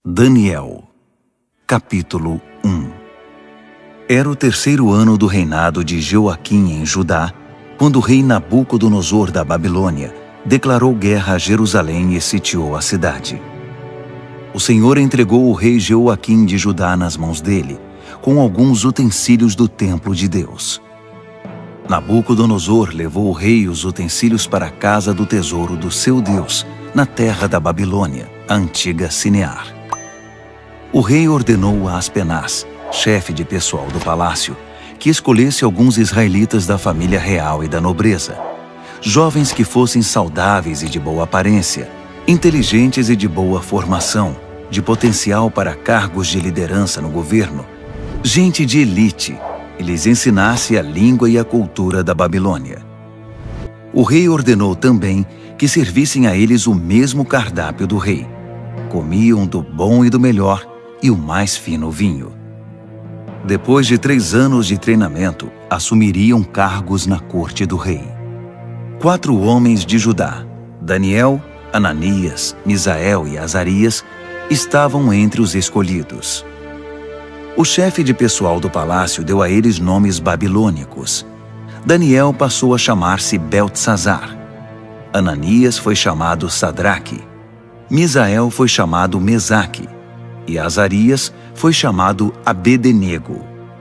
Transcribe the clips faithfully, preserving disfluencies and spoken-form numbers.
Daniel, capítulo um. Era o terceiro ano do reinado de Joaquim em Judá, quando o rei Nabucodonosor da Babilônia declarou guerra a Jerusalém e sitiou a cidade. O Senhor entregou o rei Joaquim de Judá nas mãos dele, com alguns utensílios do templo de Deus. Nabucodonosor levou o rei e os utensílios para a casa do tesouro do seu Deus, na terra da Babilônia, a antiga Sinear. O rei ordenou a Aspenaz, chefe de pessoal do palácio, que escolhesse alguns israelitas da família real e da nobreza, jovens que fossem saudáveis e de boa aparência, inteligentes e de boa formação, de potencial para cargos de liderança no governo, gente de elite, e lhes ensinasse a língua e a cultura da Babilônia. O rei ordenou também que servissem a eles o mesmo cardápio do rei. Comiam do bom e do melhor e o mais fino vinho. Depois de três anos de treinamento, assumiriam cargos na corte do rei. Quatro homens de Judá, Daniel, Ananias, Misael e Azarias, estavam entre os escolhidos. O chefe de pessoal do palácio deu a eles nomes babilônicos. Daniel passou a chamar-se Beltesazar. Ananias foi chamado Sadraque. Misael foi chamado Mesaque. E Azarias foi chamado Abed-nego.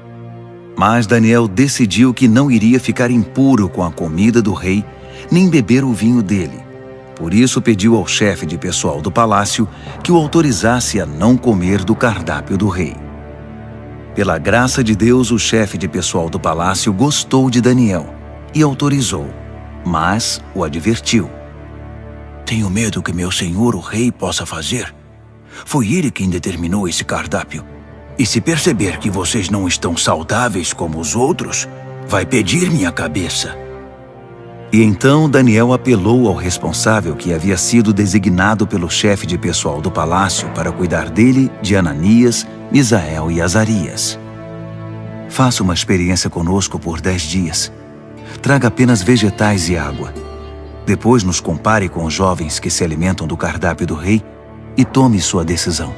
Mas Daniel decidiu que não iria ficar impuro com a comida do rei, nem beber o vinho dele. Por isso pediu ao chefe de pessoal do palácio que o autorizasse a não comer do cardápio do rei. Pela graça de Deus, o chefe de pessoal do palácio gostou de Daniel e autorizou, mas o advertiu. Tenho medo que meu senhor o rei possa fazer. Foi ele quem determinou esse cardápio. E se perceber que vocês não estão saudáveis como os outros, vai pedir minha cabeça. E então Daniel apelou ao responsável que havia sido designado pelo chefe de pessoal do palácio para cuidar dele, de Ananias, Misael e Azarias. Faça uma experiência conosco por dez dias. Traga apenas vegetais e água. Depois nos compare com os jovens que se alimentam do cardápio do rei e tome sua decisão.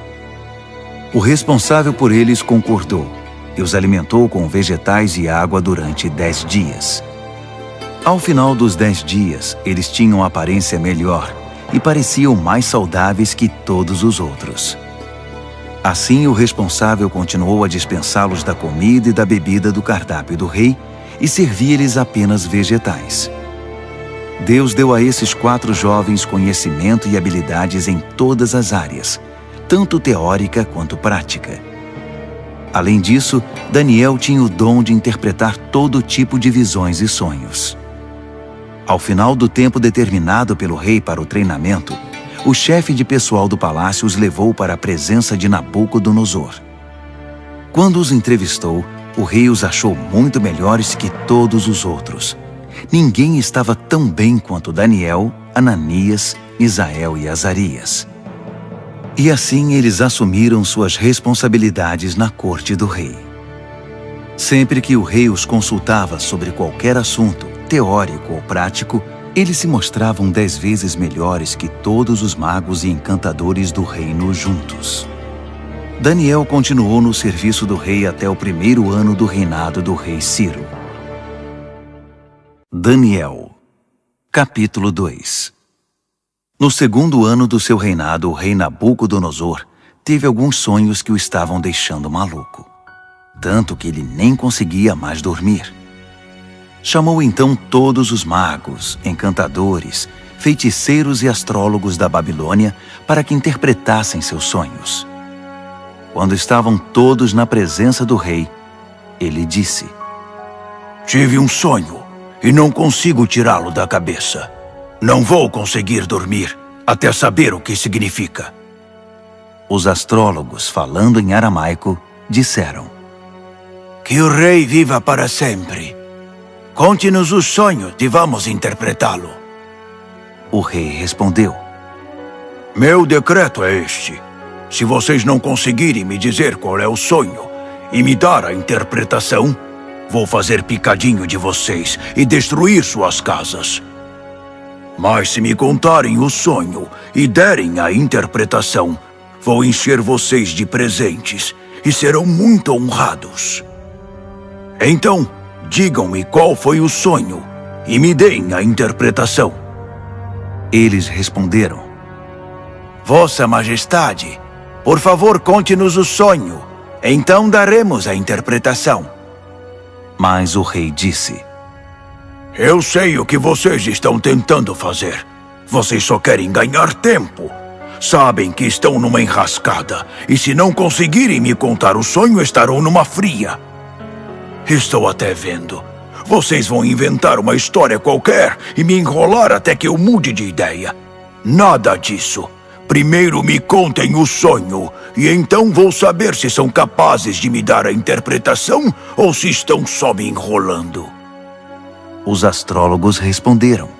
O responsável por eles concordou e os alimentou com vegetais e água durante dez dias. Ao final dos dez dias, eles tinham aparência melhor e pareciam mais saudáveis que todos os outros. Assim, o responsável continuou a dispensá-los da comida e da bebida do cardápio do rei e servia-lhes apenas vegetais. Deus deu a esses quatro jovens conhecimento e habilidades em todas as áreas, tanto teórica quanto prática. Além disso, Daniel tinha o dom de interpretar todo tipo de visões e sonhos. Ao final do tempo determinado pelo rei para o treinamento, o chefe de pessoal do palácio os levou para a presença de Nabucodonosor. Quando os entrevistou, o rei os achou muito melhores que todos os outros. Ninguém estava tão bem quanto Daniel, Ananias, Misael e Azarias. E assim eles assumiram suas responsabilidades na corte do rei. Sempre que o rei os consultava sobre qualquer assunto, teórico ou prático, eles se mostravam dez vezes melhores que todos os magos e encantadores do reino juntos. Daniel continuou no serviço do rei até o primeiro ano do reinado do rei Ciro. Daniel, capítulo dois. No segundo ano do seu reinado, o rei Nabucodonosor teve alguns sonhos que o estavam deixando maluco, tanto que ele nem conseguia mais dormir. Chamou então todos os magos, encantadores, feiticeiros e astrólogos da Babilônia para que interpretassem seus sonhos. Quando estavam todos na presença do rei, ele disse: Tive um sonho e não consigo tirá-lo da cabeça. Não vou conseguir dormir até saber o que significa. Os astrólogos, falando em aramaico, disseram: Que o rei viva para sempre. Conte-nos os sonhos e vamos interpretá-lo. O rei respondeu: Meu decreto é este. Se vocês não conseguirem me dizer qual é o sonho e me dar a interpretação, vou fazer picadinho de vocês e destruir suas casas. Mas se me contarem o sonho e derem a interpretação, vou encher vocês de presentes e serão muito honrados. Então, digam-me qual foi o sonho e me deem a interpretação. Eles responderam: Vossa Majestade, por favor, conte-nos o sonho, então daremos a interpretação. Mas o rei disse: Eu sei o que vocês estão tentando fazer. Vocês só querem ganhar tempo. Sabem que estão numa enrascada, e se não conseguirem me contar o sonho, estarão numa fria. Estou até vendo. Vocês vão inventar uma história qualquer e me enrolar até que eu mude de ideia. Nada disso. Primeiro me contem o sonho, e então vou saber se são capazes de me dar a interpretação ou se estão só me enrolando. Os astrólogos responderam: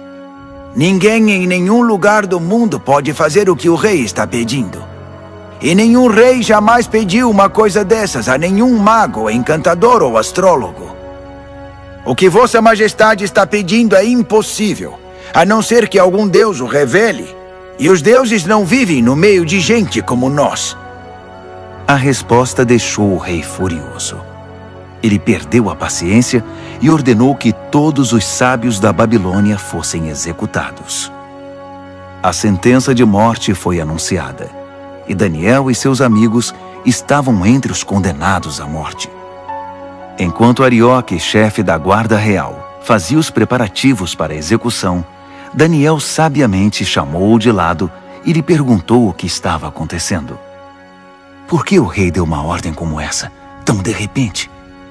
Ninguém em nenhum lugar do mundo pode fazer o que o rei está pedindo. E nenhum rei jamais pediu uma coisa dessas a nenhum mago, encantador ou astrólogo. O que Vossa Majestade está pedindo é impossível, a não ser que algum deus o revele. E os deuses não vivem no meio de gente como nós. A resposta deixou o rei furioso. Ele perdeu a paciência e ordenou que todos os sábios da Babilônia fossem executados. A sentença de morte foi anunciada, e Daniel e seus amigos estavam entre os condenados à morte. Enquanto Arioque, chefe da guarda real, fazia os preparativos para a execução, Daniel sabiamente chamou-o de lado e lhe perguntou o que estava acontecendo. Por que o rei deu uma ordem como essa, tão de repente?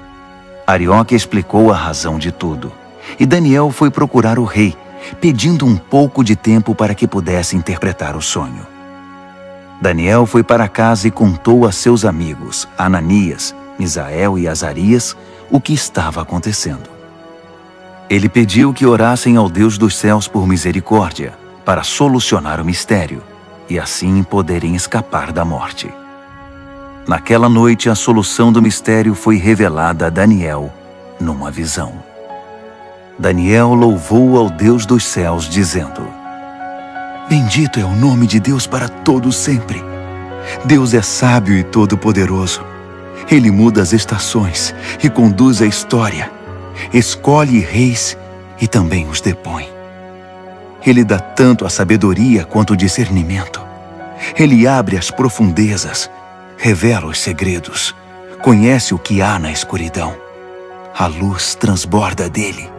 Arioque explicou a razão de tudo, e Daniel foi procurar o rei, pedindo um pouco de tempo para que pudesse interpretar o sonho. Daniel foi para casa e contou a seus amigos, Ananias, Misael e Azarias, o que estava acontecendo. Ele pediu que orassem ao Deus dos céus por misericórdia, para solucionar o mistério, e assim poderem escapar da morte. Naquela noite, a solução do mistério foi revelada a Daniel, numa visão. Daniel louvou ao Deus dos céus, dizendo: Bendito é o nome de Deus para todo sempre. Deus é sábio e todo-poderoso. Ele muda as estações e conduz a história. Escolhe reis e também os depõe. Ele dá tanto a sabedoria quanto o discernimento. Ele abre as profundezas, revela os segredos, conhece o que há na escuridão. A luz transborda dele.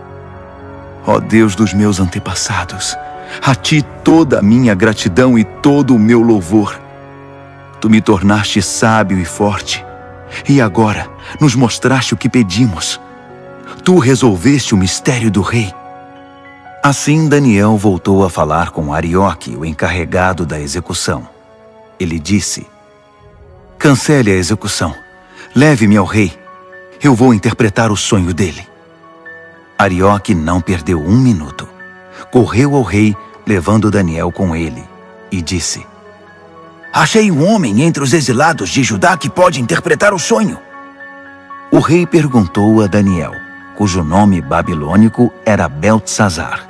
Ó Deus dos meus antepassados, a ti toda a minha gratidão e todo o meu louvor. Tu me tornaste sábio e forte, e agora nos mostraste o que pedimos. Tu resolveste o mistério do rei. Assim Daniel voltou a falar com Arioque, o encarregado da execução. Ele disse: Cancele a execução. Leve-me ao rei. Eu vou interpretar o sonho dele. Arioque não perdeu um minuto. Correu ao rei, levando Daniel com ele, e disse: Achei um homem entre os exilados de Judá que pode interpretar o sonho. O rei perguntou a Daniel, cujo nome babilônico era Beltesazar: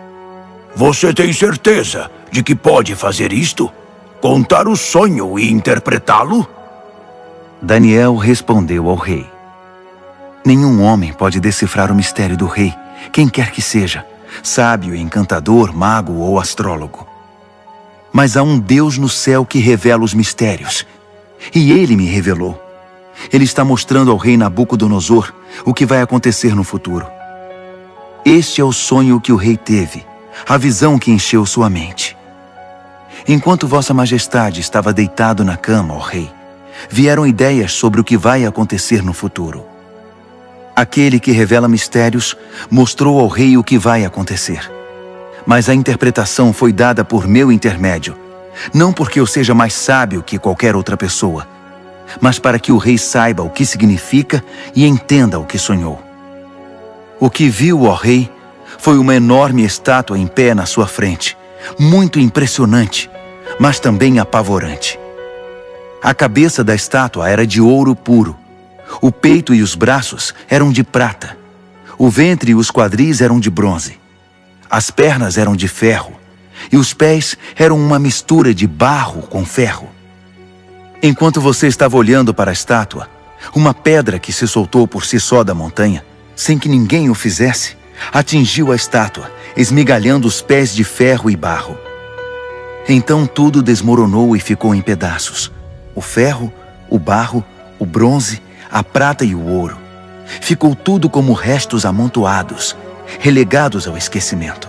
Você tem certeza de que pode fazer isto? Contar o sonho e interpretá-lo? Daniel respondeu ao rei: Nenhum homem pode decifrar o mistério do rei, quem quer que seja, sábio, encantador, mago ou astrólogo. Mas há um Deus no céu que revela os mistérios, e ele me revelou. Ele está mostrando ao rei Nabucodonosor o que vai acontecer no futuro. Este é o sonho que o rei teve, a visão que encheu sua mente. Enquanto Vossa Majestade estava deitado na cama, ó rei, vieram ideias sobre o que vai acontecer no futuro. Aquele que revela mistérios mostrou ao rei o que vai acontecer. Mas a interpretação foi dada por meu intermédio, não porque eu seja mais sábio que qualquer outra pessoa, mas para que o rei saiba o que significa e entenda o que sonhou. O que viu, ó rei, foi uma enorme estátua em pé na sua frente, muito impressionante, mas também apavorante. A cabeça da estátua era de ouro puro, o peito e os braços eram de prata, o ventre e os quadris eram de bronze, as pernas eram de ferro, e os pés eram uma mistura de barro com ferro. Enquanto você estava olhando para a estátua, uma pedra que se soltou por si só da montanha, sem que ninguém o fizesse, atingiu a estátua, esmigalhando os pés de ferro e barro. Então tudo desmoronou e ficou em pedaços. O ferro, o barro, o bronze, a prata e o ouro. Ficou tudo como restos amontoados, relegados ao esquecimento.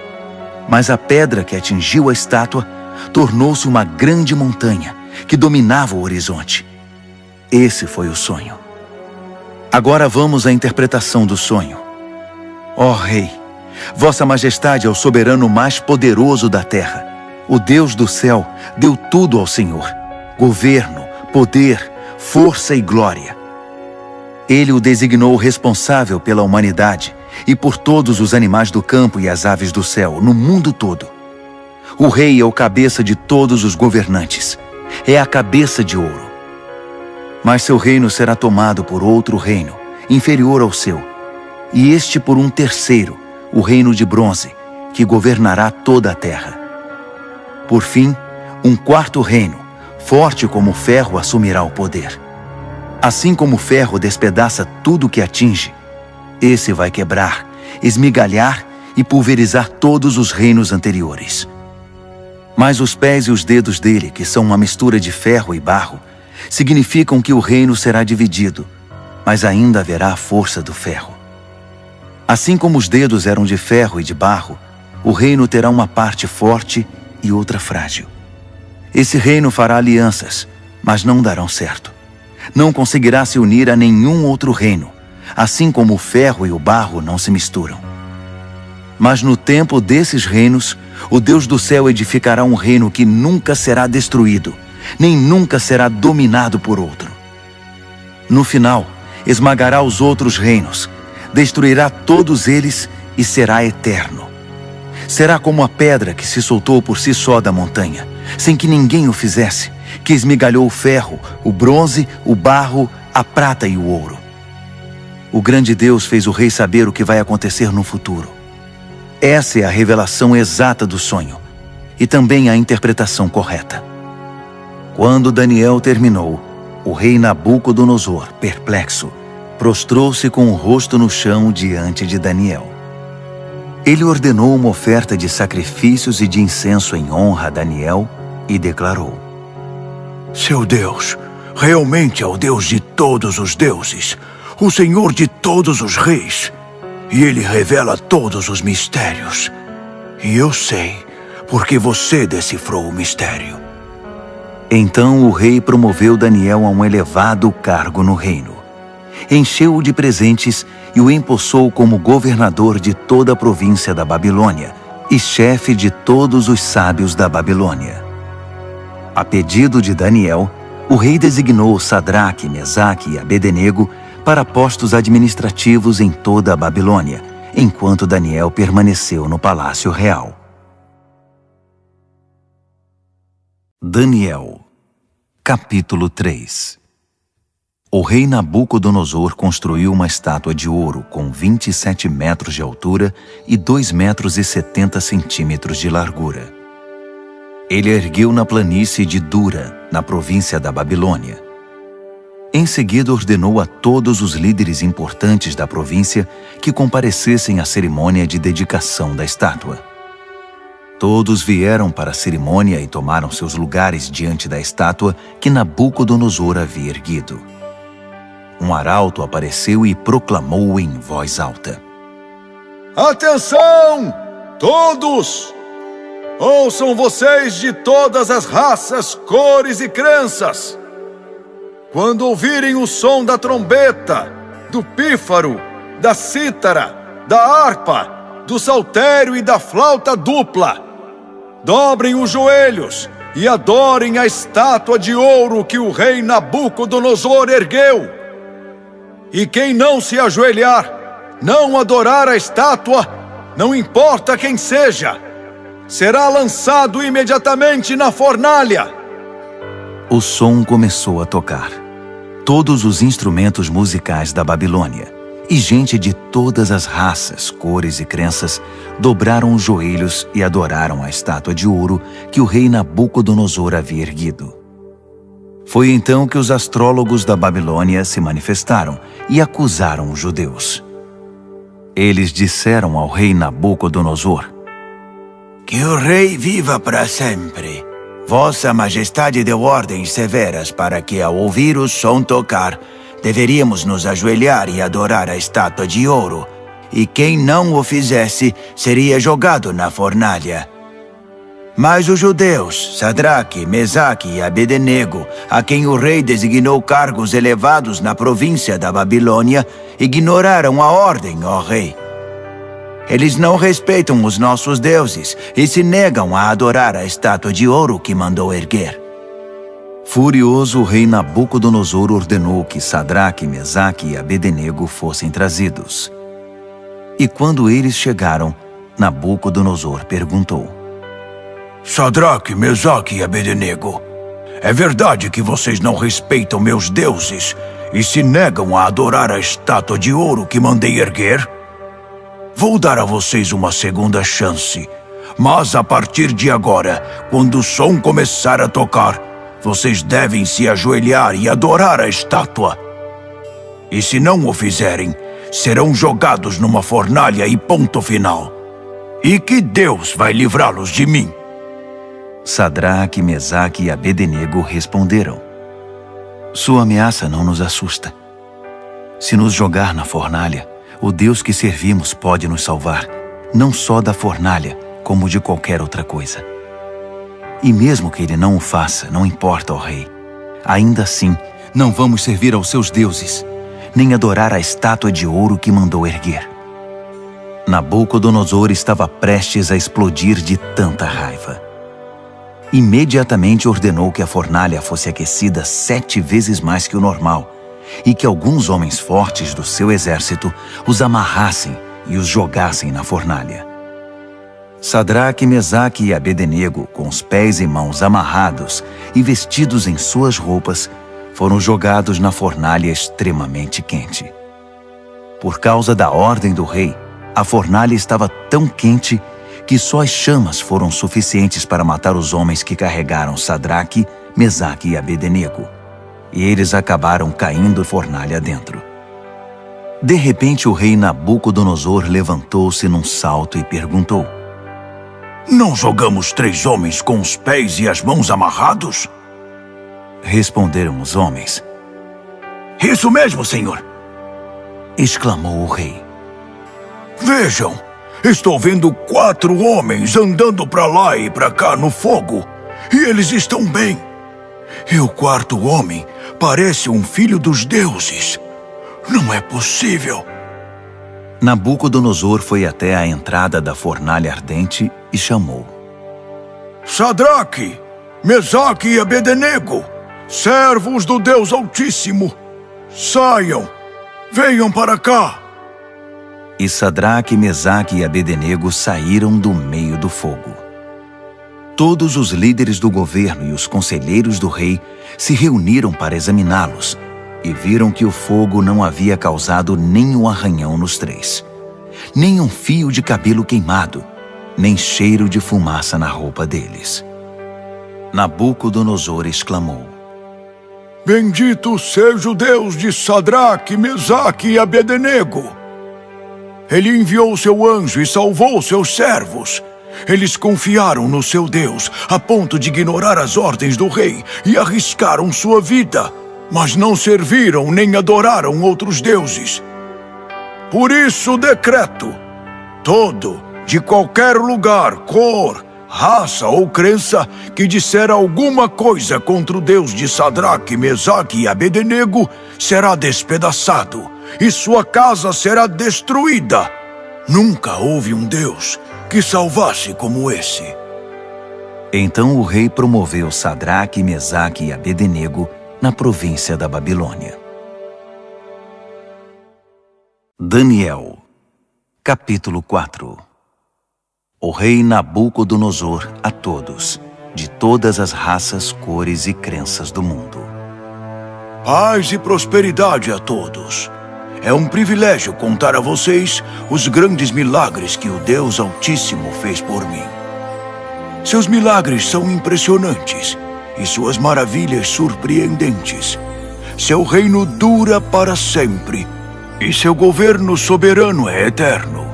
Mas a pedra que atingiu a estátua tornou-se uma grande montanha que dominava o horizonte. Esse foi o sonho. Agora vamos à interpretação do sonho. Ó Rei, Vossa Majestade é o soberano mais poderoso da terra. O Deus do céu deu tudo ao Senhor: governo, poder, força e glória. Ele o designou responsável pela humanidade e por todos os animais do campo e as aves do céu, no mundo todo. O rei é o cabeça de todos os governantes. É a cabeça de ouro. Mas seu reino será tomado por outro reino, inferior ao seu, e este por um terceiro, o reino de bronze, que governará toda a terra. Por fim, um quarto reino, forte como o ferro, assumirá o poder. Assim como o ferro despedaça tudo que atinge, esse vai quebrar, esmigalhar e pulverizar todos os reinos anteriores. Mas os pés e os dedos dele, que são uma mistura de ferro e barro, significam que o reino será dividido, mas ainda haverá a força do ferro. Assim como os dedos eram de ferro e de barro, o reino terá uma parte forte e outra frágil. Esse reino fará alianças, mas não darão certo. Não conseguirá se unir a nenhum outro reino, assim como o ferro e o barro não se misturam. Mas no tempo desses reinos, o Deus do céu edificará um reino que nunca será destruído, nem nunca será dominado por outro. No final, esmagará os outros reinos, destruirá todos eles e será eterno. Será como a pedra que se soltou por si só da montanha, sem que ninguém o fizesse, que esmigalhou o ferro, o bronze, o barro, a prata e o ouro. O grande Deus fez o rei saber o que vai acontecer no futuro. Essa é a revelação exata do sonho, e também a interpretação correta. Quando Daniel terminou, o rei Nabucodonosor, perplexo, prostrou-se com o rosto no chão diante de Daniel. Ele ordenou uma oferta de sacrifícios e de incenso em honra a Daniel e declarou: Seu Deus realmente é o Deus de todos os deuses, o Senhor de todos os reis, e Ele revela todos os mistérios. E eu sei, porque você decifrou o mistério. Então o rei promoveu Daniel a um elevado cargo no reino. Encheu-o de presentes e o empossou como governador de toda a província da Babilônia e chefe de todos os sábios da Babilônia. A pedido de Daniel, o rei designou Sadraque, Mesaque e Abednego para postos administrativos em toda a Babilônia, enquanto Daniel permaneceu no palácio real. Daniel, capítulo três. O rei Nabucodonosor construiu uma estátua de ouro com vinte e sete metros de altura e dois metros e setenta centímetros de largura. Ele a ergueu na planície de Dura, na província da Babilônia. Em seguida ordenou a todos os líderes importantes da província que comparecessem à cerimônia de dedicação da estátua. Todos vieram para a cerimônia e tomaram seus lugares diante da estátua que Nabucodonosor havia erguido. Um arauto apareceu e proclamou em voz alta: Atenção, todos! Ouçam vocês de todas as raças, cores e crenças! Quando ouvirem o som da trombeta, do pífaro, da cítara, da harpa, do saltério e da flauta dupla, dobrem os joelhos e adorem a estátua de ouro que o rei Nabucodonosor ergueu. E quem não se ajoelhar, não adorar a estátua, não importa quem seja, será lançado imediatamente na fornalha. O som começou a tocar. Todos os instrumentos musicais da Babilônia e gente de todas as raças, cores e crenças dobraram os joelhos e adoraram a estátua de ouro que o rei Nabucodonosor havia erguido. Foi então que os astrólogos da Babilônia se manifestaram e acusaram os judeus. Eles disseram ao rei Nabucodonosor: Que o rei viva para sempre. Vossa Majestade deu ordens severas para que, ao ouvir o som tocar, deveríamos nos ajoelhar e adorar a estátua de ouro, e quem não o fizesse seria jogado na fornalha. Mas os judeus, Sadraque, Mesaque e Abednego, a quem o rei designou cargos elevados na província da Babilônia, ignoraram a ordem, ó rei. Eles não respeitam os nossos deuses e se negam a adorar a estátua de ouro que mandou erguer. Furioso, o rei Nabucodonosor ordenou que Sadraque, Mesaque e Abednego fossem trazidos. E quando eles chegaram, Nabucodonosor perguntou: Sadraque, Mesaque e Abednego, é verdade que vocês não respeitam meus deuses e se negam a adorar a estátua de ouro que mandei erguer? Vou dar a vocês uma segunda chance, mas a partir de agora, quando o som começar a tocar, vocês devem se ajoelhar e adorar a estátua. E se não o fizerem, serão jogados numa fornalha e ponto final. E que Deus vai livrá-los de mim? Sadraque, Mesaque e Abednego responderam: Sua ameaça não nos assusta. Se nos jogar na fornalha, o Deus que servimos pode nos salvar, não só da fornalha, como de qualquer outra coisa. E mesmo que ele não o faça, não importa, ó rei. Ainda assim, não vamos servir aos seus deuses, nem adorar a estátua de ouro que mandou erguer. Nabucodonosor estava prestes a explodir de tanta raiva. Imediatamente ordenou que a fornalha fosse aquecida sete vezes mais que o normal, e que alguns homens fortes do seu exército os amarrassem e os jogassem na fornalha. Sadraque, Mesaque e Abednego, com os pés e mãos amarrados e vestidos em suas roupas, foram jogados na fornalha extremamente quente. Por causa da ordem do rei, a fornalha estava tão quente que só as chamas foram suficientes para matar os homens que carregaram Sadraque, Mesaque e Abednego. E eles acabaram caindo fornalha dentro. De repente, o rei Nabucodonosor levantou-se num salto e perguntou: Não jogamos três homens com os pés e as mãos amarrados? Responderam os homens. Isso mesmo, senhor! Exclamou o rei. Vejam, estou vendo quatro homens andando para lá e para cá no fogo, e eles estão bem. E o quarto homem parece um filho dos deuses. Não é possível. Nabucodonosor foi até a entrada da fornalha ardente e chamou: Sadraque, Mesaque e Abednego, servos do Deus Altíssimo, saiam, venham para cá. E Sadraque, Mesaque e Abednego saíram do meio do fogo. Todos os líderes do governo e os conselheiros do rei se reuniram para examiná-los e viram que o fogo não havia causado nenhum arranhão nos três, nem um fio de cabelo queimado, nem cheiro de fumaça na roupa deles. Nabucodonosor exclamou: Bendito seja o Deus de Sadraque, Mesaque e Abednego! Ele enviou seu anjo e salvou seus servos. Eles confiaram no seu Deus, a ponto de ignorar as ordens do rei e arriscaram sua vida, mas não serviram nem adoraram outros deuses. Por isso decreto: todo, de qualquer lugar, cor, raça ou crença, que disser alguma coisa contra o Deus de Sadraque, Mesaque e Abednego, será despedaçado, e sua casa será destruída. Nunca houve um Deus que salvasse como esse. Então o rei promoveu Sadraque, Mesaque e Abednego na província da Babilônia. Daniel, capítulo quatro. O rei Nabucodonosor a todos, de todas as raças, cores e crenças do mundo. Paz e prosperidade a todos. É um privilégio contar a vocês os grandes milagres que o Deus Altíssimo fez por mim. Seus milagres são impressionantes, e suas maravilhas surpreendentes. Seu reino dura para sempre, e seu governo soberano é eterno.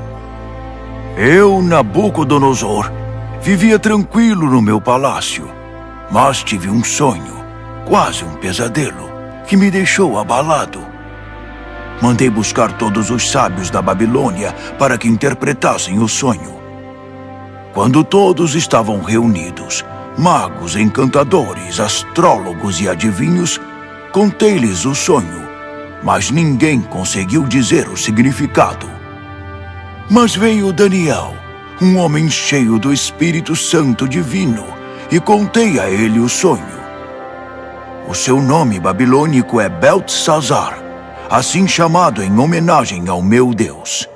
Eu, Nabucodonosor, vivia tranquilo no meu palácio, mas tive um sonho, quase um pesadelo, que me deixou abalado. Mandei buscar todos os sábios da Babilônia para que interpretassem o sonho. Quando todos estavam reunidos, magos, encantadores, astrólogos e adivinhos, contei-lhes o sonho, mas ninguém conseguiu dizer o significado. Mas veio Daniel, um homem cheio do Espírito Santo Divino, e contei a ele o sonho. O seu nome babilônico é Beltesazar, assim chamado em homenagem ao meu Deus.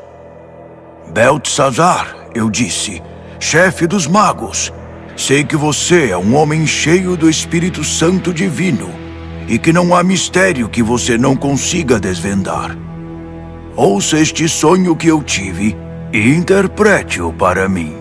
Beltesazar, eu disse, chefe dos magos, sei que você é um homem cheio do Espírito Santo Divino e que não há mistério que você não consiga desvendar. Ouça este sonho que eu tive e interprete-o para mim.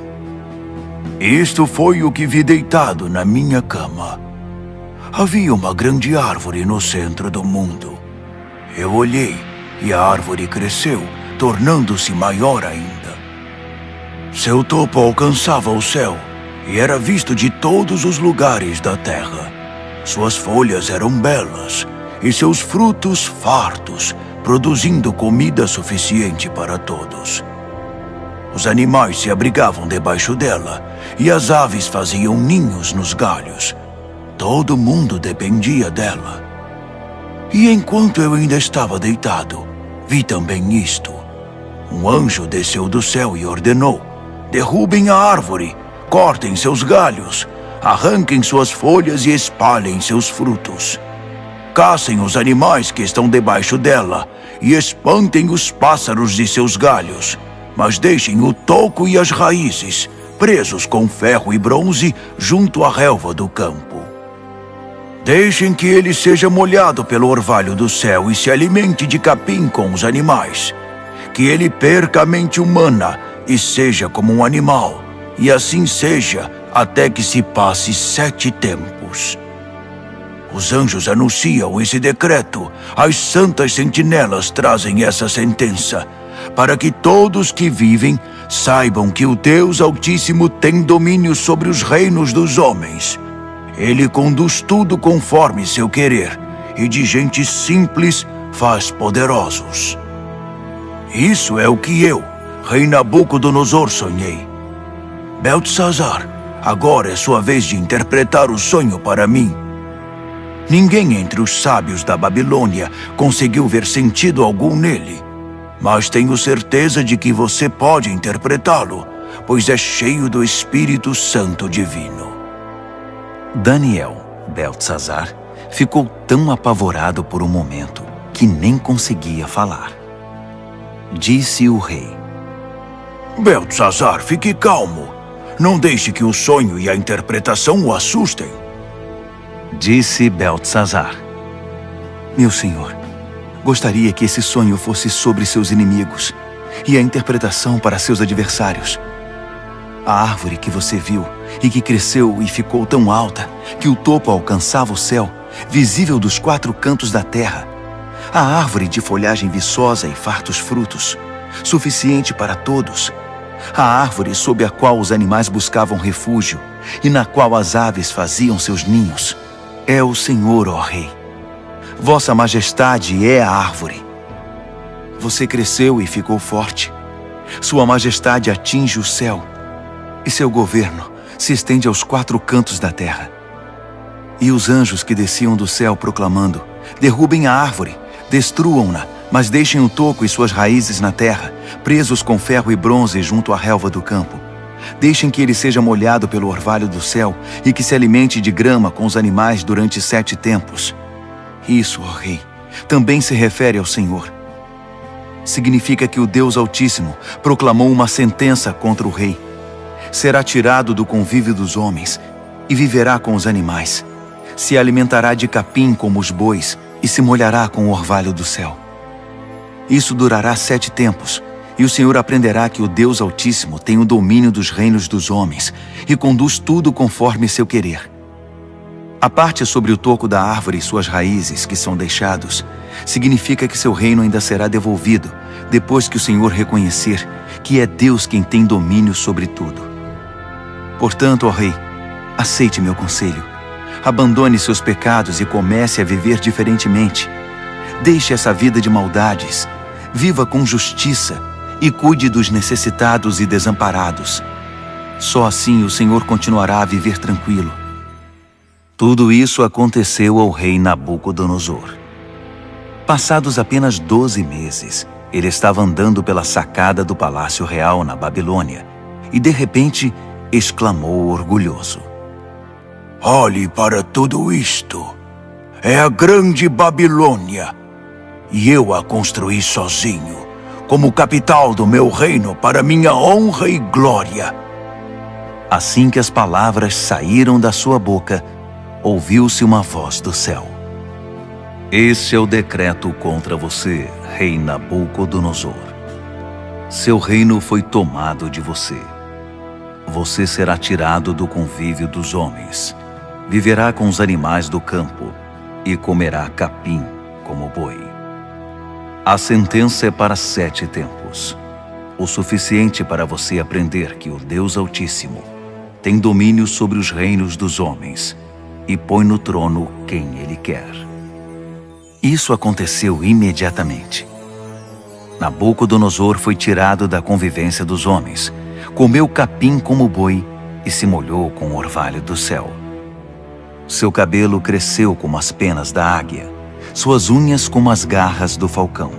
Isto foi o que vi deitado na minha cama. Havia uma grande árvore no centro do mundo. Eu olhei e a árvore cresceu, tornando-se maior ainda. Seu topo alcançava o céu e era visto de todos os lugares da terra. Suas folhas eram belas e seus frutos fartos, produzindo comida suficiente para todos. Os animais se abrigavam debaixo dela e as aves faziam ninhos nos galhos. Todo mundo dependia dela. E enquanto eu ainda estava deitado, vi também isto. Um anjo desceu do céu e ordenou: derrubem a árvore, cortem seus galhos, arranquem suas folhas e espalhem seus frutos. Caçem os animais que estão debaixo dela e espantem os pássaros de seus galhos, mas deixem o toco e as raízes presos com ferro e bronze junto à relva do campo. Deixem que ele seja molhado pelo orvalho do céu e se alimente de capim com os animais. Que ele perca a mente humana e seja como um animal, e assim seja até que se passe sete tempos. Os anjos anunciam esse decreto, as santas sentinelas trazem essa sentença, para que todos que vivem saibam que o Deus Altíssimo tem domínio sobre os reinos dos homens. Ele conduz tudo conforme seu querer, e de gente simples faz poderosos. Isso é o que eu, rei Nabucodonosor, sonhei. Beltesazar, agora é sua vez de interpretar o sonho para mim. Ninguém entre os sábios da Babilônia conseguiu ver sentido algum nele, mas tenho certeza de que você pode interpretá-lo, pois é cheio do Espírito Santo Divino. Daniel, Beltesazar, ficou tão apavorado por um momento que nem conseguia falar. Disse o rei: Beltesazar, fique calmo. Não deixe que o sonho e a interpretação o assustem. Disse Beltesazar: meu senhor, gostaria que esse sonho fosse sobre seus inimigos e a interpretação para seus adversários. A árvore que você viu e que cresceu e ficou tão alta que o topo alcançava o céu, visível dos quatro cantos da terra. A árvore de folhagem viçosa e fartos frutos, suficiente para todos. A árvore sob a qual os animais buscavam refúgio e na qual as aves faziam seus ninhos. É o Senhor, ó Rei. Vossa Majestade é a árvore. Você cresceu e ficou forte. Sua Majestade atinge o céu e seu governo se estende aos quatro cantos da terra. E os anjos que desciam do céu proclamando: derrubem a árvore, destruam-na, mas deixem o toco e suas raízes na terra, presos com ferro e bronze junto à relva do campo. Deixem que ele seja molhado pelo orvalho do céu e que se alimente de grama com os animais durante sete tempos. Isso, ó Rei, também se refere ao Senhor. Significa que o Deus Altíssimo proclamou uma sentença contra o rei. Será tirado do convívio dos homens e viverá com os animais. Se alimentará de capim como os bois e se molhará com o orvalho do céu. Isso durará sete tempos, e o Senhor aprenderá que o Deus Altíssimo tem o domínio dos reinos dos homens e conduz tudo conforme seu querer. A parte sobre o toco da árvore e suas raízes que são deixados, significa que seu reino ainda será devolvido, depois que o Senhor reconhecer que é Deus quem tem domínio sobre tudo. Portanto, ó rei, aceite meu conselho. Abandone seus pecados e comece a viver diferentemente. Deixe essa vida de maldades, viva com justiça e cuide dos necessitados e desamparados. Só assim o Senhor continuará a viver tranquilo. Tudo isso aconteceu ao rei Nabucodonosor. Passados apenas doze meses, ele estava andando pela sacada do Palácio Real na Babilônia e, de repente, exclamou orgulhoso: Olhe para tudo isto. É a grande Babilônia. E eu a construí sozinho, como capital do meu reino para minha honra e glória. Assim que as palavras saíram da sua boca, ouviu-se uma voz do céu: Este é o decreto contra você, rei Nabucodonosor. Seu reino foi tomado de você. Você será tirado do convívio dos homens, viverá com os animais do campo e comerá capim como boi. A sentença é para sete tempos, o suficiente para você aprender que o Deus Altíssimo tem domínio sobre os reinos dos homens e põe no trono quem ele quer. Isso aconteceu imediatamente. Nabucodonosor foi tirado da convivência dos homens, comeu capim como boi e se molhou com o orvalho do céu. Seu cabelo cresceu como as penas da águia, suas unhas como as garras do falcão.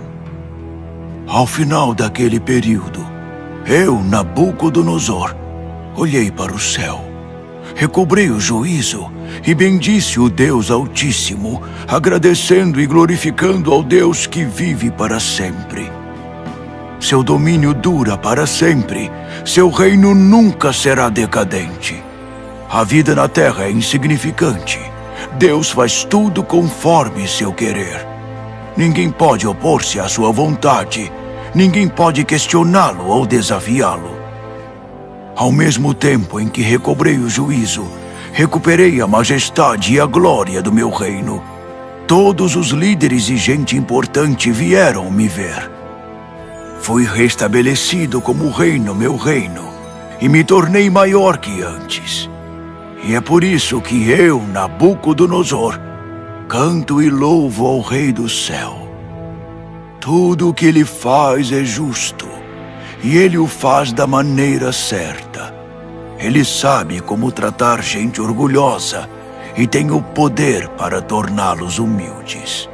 Ao final daquele período, eu, Nabucodonosor, olhei para o céu, recobrei o juízo e bendisse o Deus Altíssimo, agradecendo e glorificando ao Deus que vive para sempre. Seu domínio dura para sempre, seu reino nunca será decadente. A vida na terra é insignificante. Deus faz tudo conforme seu querer. Ninguém pode opor-se à sua vontade. Ninguém pode questioná-lo ou desafiá-lo. Ao mesmo tempo em que recobrei o juízo, recuperei a majestade e a glória do meu reino. Todos os líderes e gente importante vieram me ver. Fui restabelecido como rei no meu reino e me tornei maior que antes. E é por isso que eu, Nabucodonosor, canto e louvo ao Rei do Céu. Tudo o que ele faz é justo, e ele o faz da maneira certa. Ele sabe como tratar gente orgulhosa e tem o poder para torná-los humildes.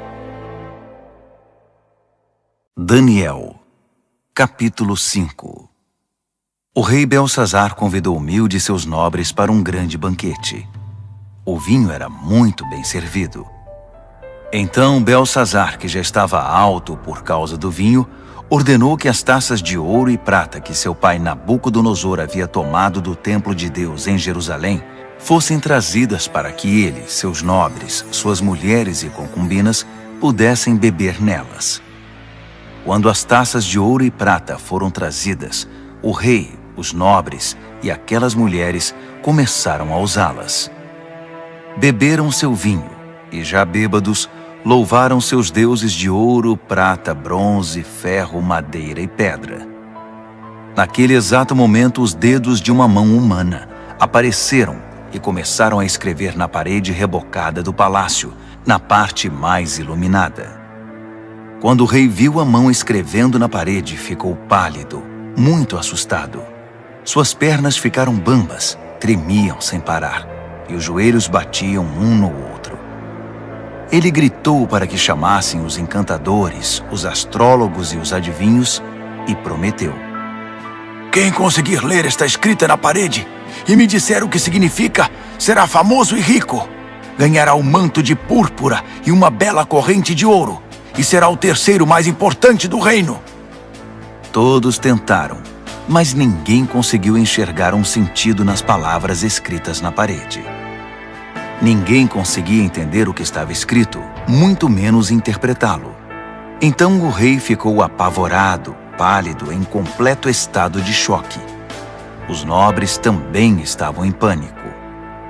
Daniel, capítulo cinco. O rei Belsazar convidou Humilde e seus nobres para um grande banquete. O vinho era muito bem servido. Então Belsazar, que já estava alto por causa do vinho, ordenou que as taças de ouro e prata que seu pai Nabucodonosor havia tomado do templo de Deus em Jerusalém fossem trazidas para que ele, seus nobres, suas mulheres e concubinas pudessem beber nelas. Quando as taças de ouro e prata foram trazidas, o rei, os nobres e aquelas mulheres começaram a usá-las. Beberam seu vinho e, já bêbados, louvaram seus deuses de ouro, prata, bronze, ferro, madeira e pedra. Naquele exato momento, os dedos de uma mão humana apareceram e começaram a escrever na parede rebocada do palácio, na parte mais iluminada. Quando o rei viu a mão escrevendo na parede, ficou pálido, muito assustado. Suas pernas ficaram bambas, tremiam sem parar, e os joelhos batiam um no outro. Ele gritou para que chamassem os encantadores, os astrólogos e os adivinhos, e prometeu: Quem conseguir ler esta escrita na parede e me disser o que significa, será famoso e rico. Ganhará um manto de púrpura e uma bela corrente de ouro, e será o terceiro mais importante do reino. Todos tentaram, mas ninguém conseguiu enxergar um sentido nas palavras escritas na parede. Ninguém conseguia entender o que estava escrito, muito menos interpretá-lo. Então o rei ficou apavorado, pálido, em completo estado de choque. Os nobres também estavam em pânico.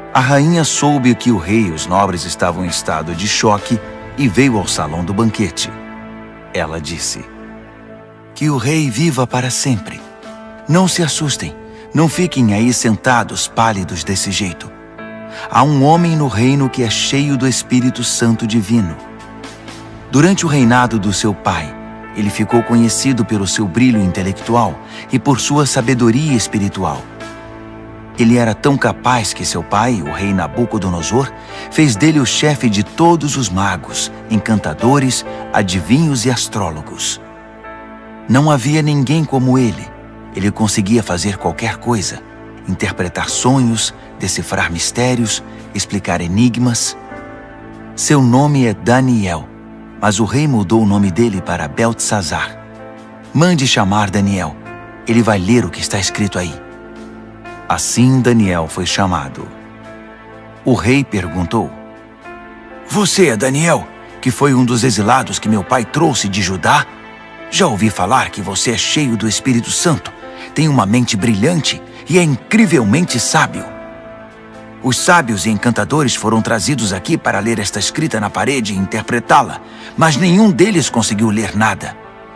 A rainha soube que o rei e os nobres estavam em estado de choque e veio ao salão do banquete. Ela disse: "Que o rei viva para sempre. Não se assustem, não fiquem aí sentados pálidos desse jeito. Há um homem no reino que é cheio do Espírito Santo divino. Durante o reinado do seu pai, ele ficou conhecido pelo seu brilho intelectual e por sua sabedoria espiritual. Ele era tão capaz que seu pai, o rei Nabucodonosor, fez dele o chefe de todos os magos, encantadores, adivinhos e astrólogos. Não havia ninguém como ele. Ele conseguia fazer qualquer coisa: interpretar sonhos, decifrar mistérios, explicar enigmas. Seu nome é Daniel, mas o rei mudou o nome dele para Beltesazar. Mande chamar Daniel. Ele vai ler o que está escrito aí." Assim Daniel foi chamado. O rei perguntou: "Você é Daniel, que foi um dos exilados que meu pai trouxe de Judá? Já ouvi falar que você é cheio do Espírito Santo, tem uma mente brilhante e é incrivelmente sábio. Os sábios e encantadores foram trazidos aqui para ler esta escrita na parede e interpretá-la, mas nenhum deles conseguiu ler nada.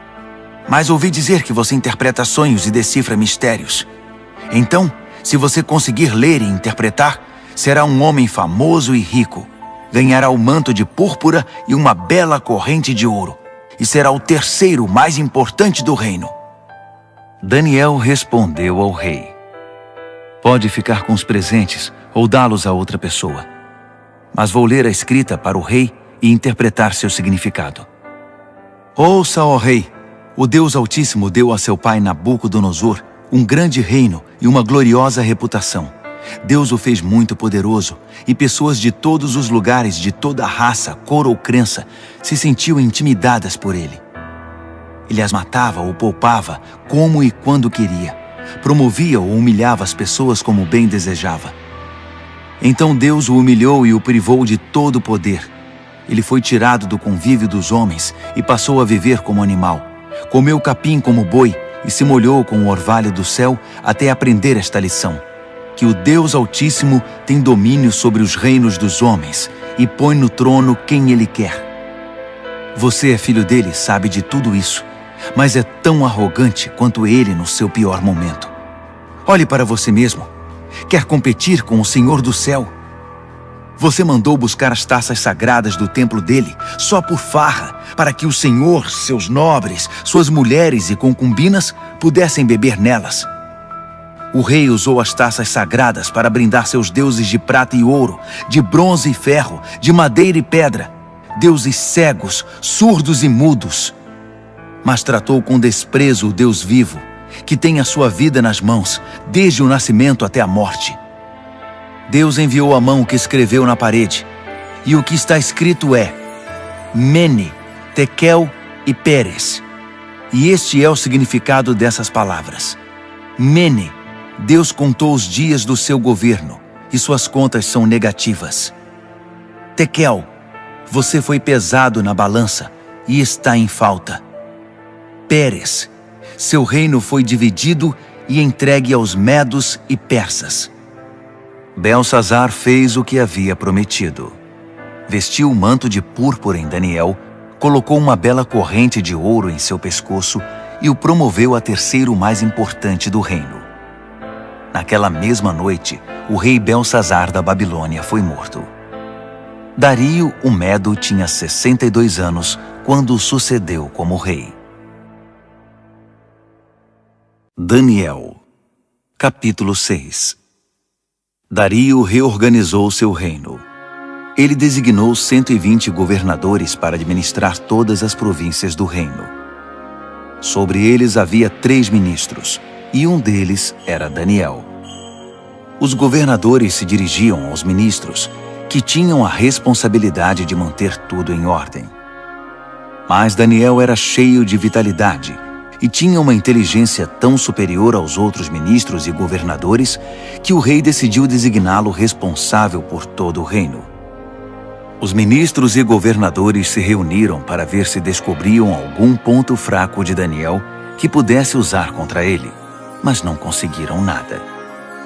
Mas ouvi dizer que você interpreta sonhos e decifra mistérios. Então, se você conseguir ler e interpretar, será um homem famoso e rico. Ganhará o manto de púrpura e uma bela corrente de ouro, e será o terceiro mais importante do reino." Daniel respondeu ao rei: "Pode ficar com os presentes ou dá-los a outra pessoa. Mas vou ler a escrita para o rei e interpretar seu significado. Ouça, ó rei, o Deus Altíssimo deu a seu pai Nabucodonosor um grande reino e uma gloriosa reputação. Deus o fez muito poderoso, e pessoas de todos os lugares, de toda raça, cor ou crença, se sentiam intimidadas por ele. Ele as matava ou poupava, como e quando queria. Promovia ou humilhava as pessoas como bem desejava. Então Deus o humilhou e o privou de todo o poder. Ele foi tirado do convívio dos homens e passou a viver como animal. Comeu capim como boi e se molhou com o orvalho do céu até aprender esta lição: que o Deus Altíssimo tem domínio sobre os reinos dos homens e põe no trono quem ele quer. Você é filho dele, sabe de tudo isso, mas é tão arrogante quanto ele no seu pior momento. Olhe para você mesmo. Quer competir com o Senhor do céu? Você mandou buscar as taças sagradas do templo dele só por farra, para que o Senhor, seus nobres, suas mulheres e concubinas pudessem beber nelas. O rei usou as taças sagradas para brindar seus deuses de prata e ouro, de bronze e ferro, de madeira e pedra, deuses cegos, surdos e mudos. Mas tratou com desprezo o Deus vivo, que tem a sua vida nas mãos, desde o nascimento até a morte. Deus enviou a mão que escreveu na parede, e o que está escrito é Mene, Tekel e Peres. E este é o significado dessas palavras. Mene, Deus contou os dias do seu governo, e suas contas são negativas. Tekel, você foi pesado na balança e está em falta. Peres, seu reino foi dividido e entregue aos medos e persas. Beltesazar fez o que havia prometido. Vestiu o manto de púrpura em Daniel, colocou uma bela corrente de ouro em seu pescoço e o promoveu a terceiro mais importante do reino. Naquela mesma noite, o rei Beltesazar da Babilônia foi morto. Dario, o Medo, tinha sessenta e dois anos quando o sucedeu como rei. Daniel, capítulo seis. Dario reorganizou seu reino. Ele designou cento e vinte governadores para administrar todas as províncias do reino. Sobre eles havia três ministros, e um deles era Daniel. Os governadores se dirigiam aos ministros, que tinham a responsabilidade de manter tudo em ordem. Mas Daniel era cheio de vitalidade e tinha uma inteligência tão superior aos outros ministros e governadores que o rei decidiu designá-lo responsável por todo o reino. Os ministros e governadores se reuniram para ver se descobriam algum ponto fraco de Daniel que pudesse usar contra ele, mas não conseguiram nada.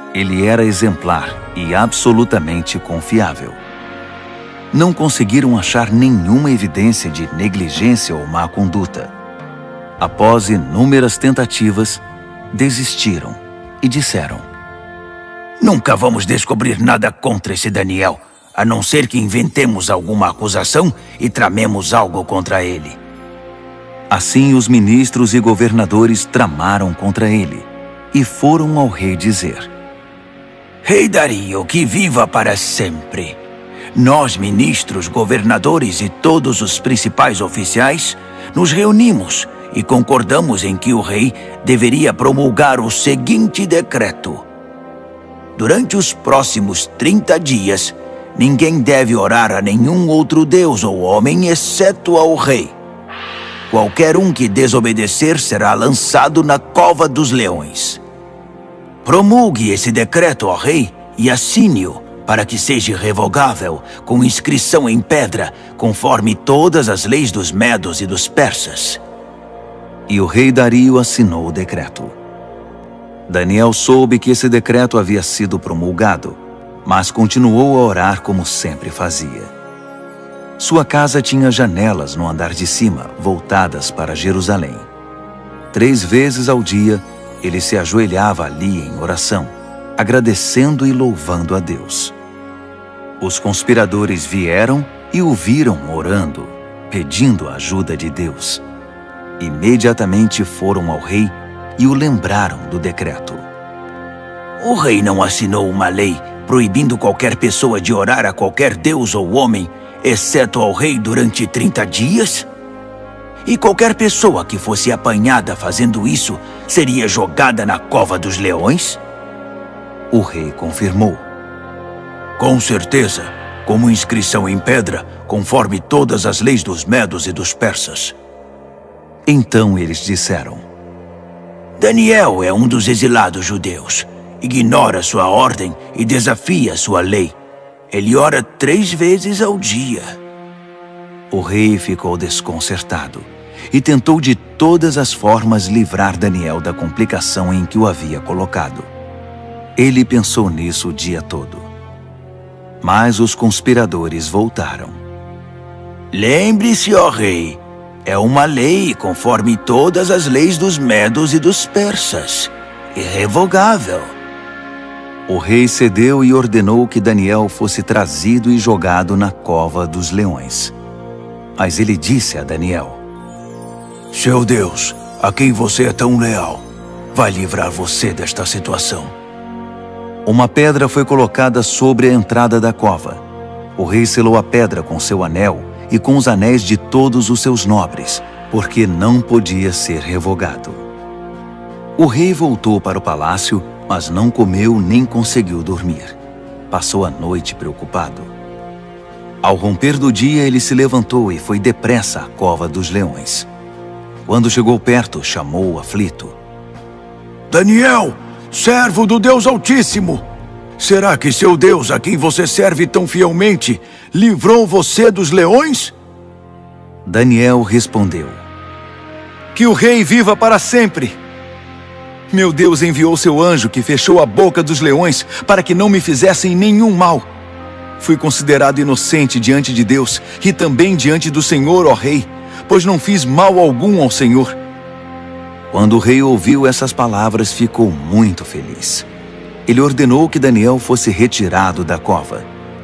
Ele era exemplar e absolutamente confiável. Não conseguiram achar nenhuma evidência de negligência ou má conduta. Após inúmeras tentativas, desistiram e disseram: Nunca vamos descobrir nada contra esse Daniel, a não ser que inventemos alguma acusação e tramemos algo contra ele. Assim, os ministros e governadores tramaram contra ele e foram ao rei dizer: Rei Dario, que viva para sempre! Nós, ministros, governadores e todos os principais oficiais, nos reunimos e concordamos em que o rei deveria promulgar o seguinte decreto. Durante os próximos trinta dias, ninguém deve orar a nenhum outro deus ou homem, exceto ao rei. Qualquer um que desobedecer será lançado na cova dos leões. Promulgue esse decreto, ó rei, e assine-o, para que seja irrevogável, com inscrição em pedra, conforme todas as leis dos medos e dos persas. E o rei Dario assinou o decreto. Daniel soube que esse decreto havia sido promulgado, mas continuou a orar como sempre fazia. Sua casa tinha janelas no andar de cima, voltadas para Jerusalém. Três vezes ao dia, ele se ajoelhava ali em oração, agradecendo e louvando a Deus. Os conspiradores vieram e o viram orando, pedindo a ajuda de Deus. Imediatamente foram ao rei e o lembraram do decreto. O rei não assinou uma lei proibindo qualquer pessoa de orar a qualquer deus ou homem, exceto ao rei durante trinta dias? E qualquer pessoa que fosse apanhada fazendo isso seria jogada na cova dos leões? O rei confirmou. Com certeza, como inscrição em pedra, conforme todas as leis dos medos e dos persas. Então eles disseram: Daniel é um dos exilados judeus. Ignora sua ordem e desafia sua lei. Ele ora três vezes ao dia. O rei ficou desconcertado e tentou de todas as formas livrar Daniel da complicação em que o havia colocado. Ele pensou nisso o dia todo. Mas os conspiradores voltaram. Lembre-se, ó rei, é uma lei conforme todas as leis dos medos e dos persas. Irrevogável. O rei cedeu e ordenou que Daniel fosse trazido e jogado na cova dos leões. Mas ele disse a Daniel: Seu Deus, a quem você é tão leal, vai livrar você desta situação. Uma pedra foi colocada sobre a entrada da cova. O rei selou a pedra com seu anel e com os anéis de todos os seus nobres, porque não podia ser revogado. O rei voltou para o palácio, mas não comeu nem conseguiu dormir. Passou a noite preocupado. Ao romper do dia, ele se levantou e foi depressa à cova dos leões. Quando chegou perto, chamou o aflito: Daniel, servo do Deus Altíssimo! Será que seu Deus, a quem você serve tão fielmente, livrou você dos leões? Daniel respondeu: Que o rei viva para sempre! Meu Deus enviou seu anjo que fechou a boca dos leões para que não me fizessem nenhum mal. Fui considerado inocente diante de Deus e também diante do Senhor, ó rei, pois não fiz mal algum ao Senhor. Quando o rei ouviu essas palavras, ficou muito feliz. Ele ordenou que Daniel fosse retirado da cova.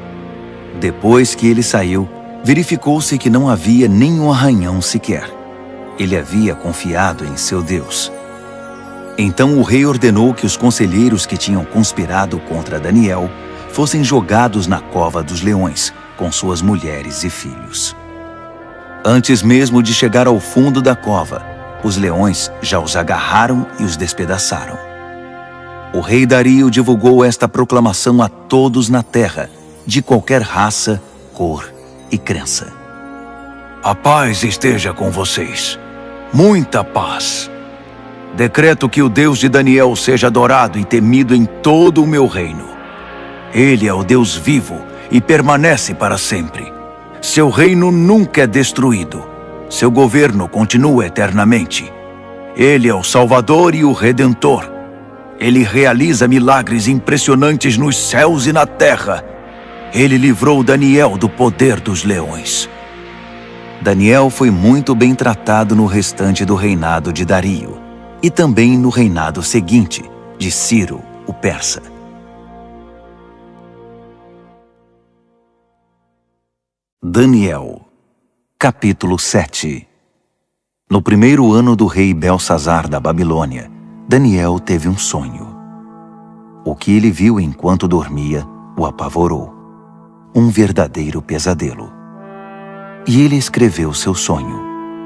Depois que ele saiu, verificou-se que não havia nenhum arranhão sequer. Ele havia confiado em seu Deus. Então o rei ordenou que os conselheiros que tinham conspirado contra Daniel fossem jogados na cova dos leões, com suas mulheres e filhos. Antes mesmo de chegar ao fundo da cova, os leões já os agarraram e os despedaçaram. O rei Dario divulgou esta proclamação a todos na terra, de qualquer raça, cor e crença. A paz esteja com vocês. Muita paz. Decreto que o Deus de Daniel seja adorado e temido em todo o meu reino. Ele é o Deus vivo e permanece para sempre. Seu reino nunca é destruído. Seu governo continua eternamente. Ele é o Salvador e o Redentor. Ele realiza milagres impressionantes nos céus e na terra. Ele livrou Daniel do poder dos leões. Daniel foi muito bem tratado no restante do reinado de Dario e também no reinado seguinte, de Ciro, o persa. Daniel, capítulo sete. No primeiro ano do rei Belsazar da Babilônia, Daniel teve um sonho. O que ele viu enquanto dormia o apavorou. Um verdadeiro pesadelo. E ele escreveu seu sonho.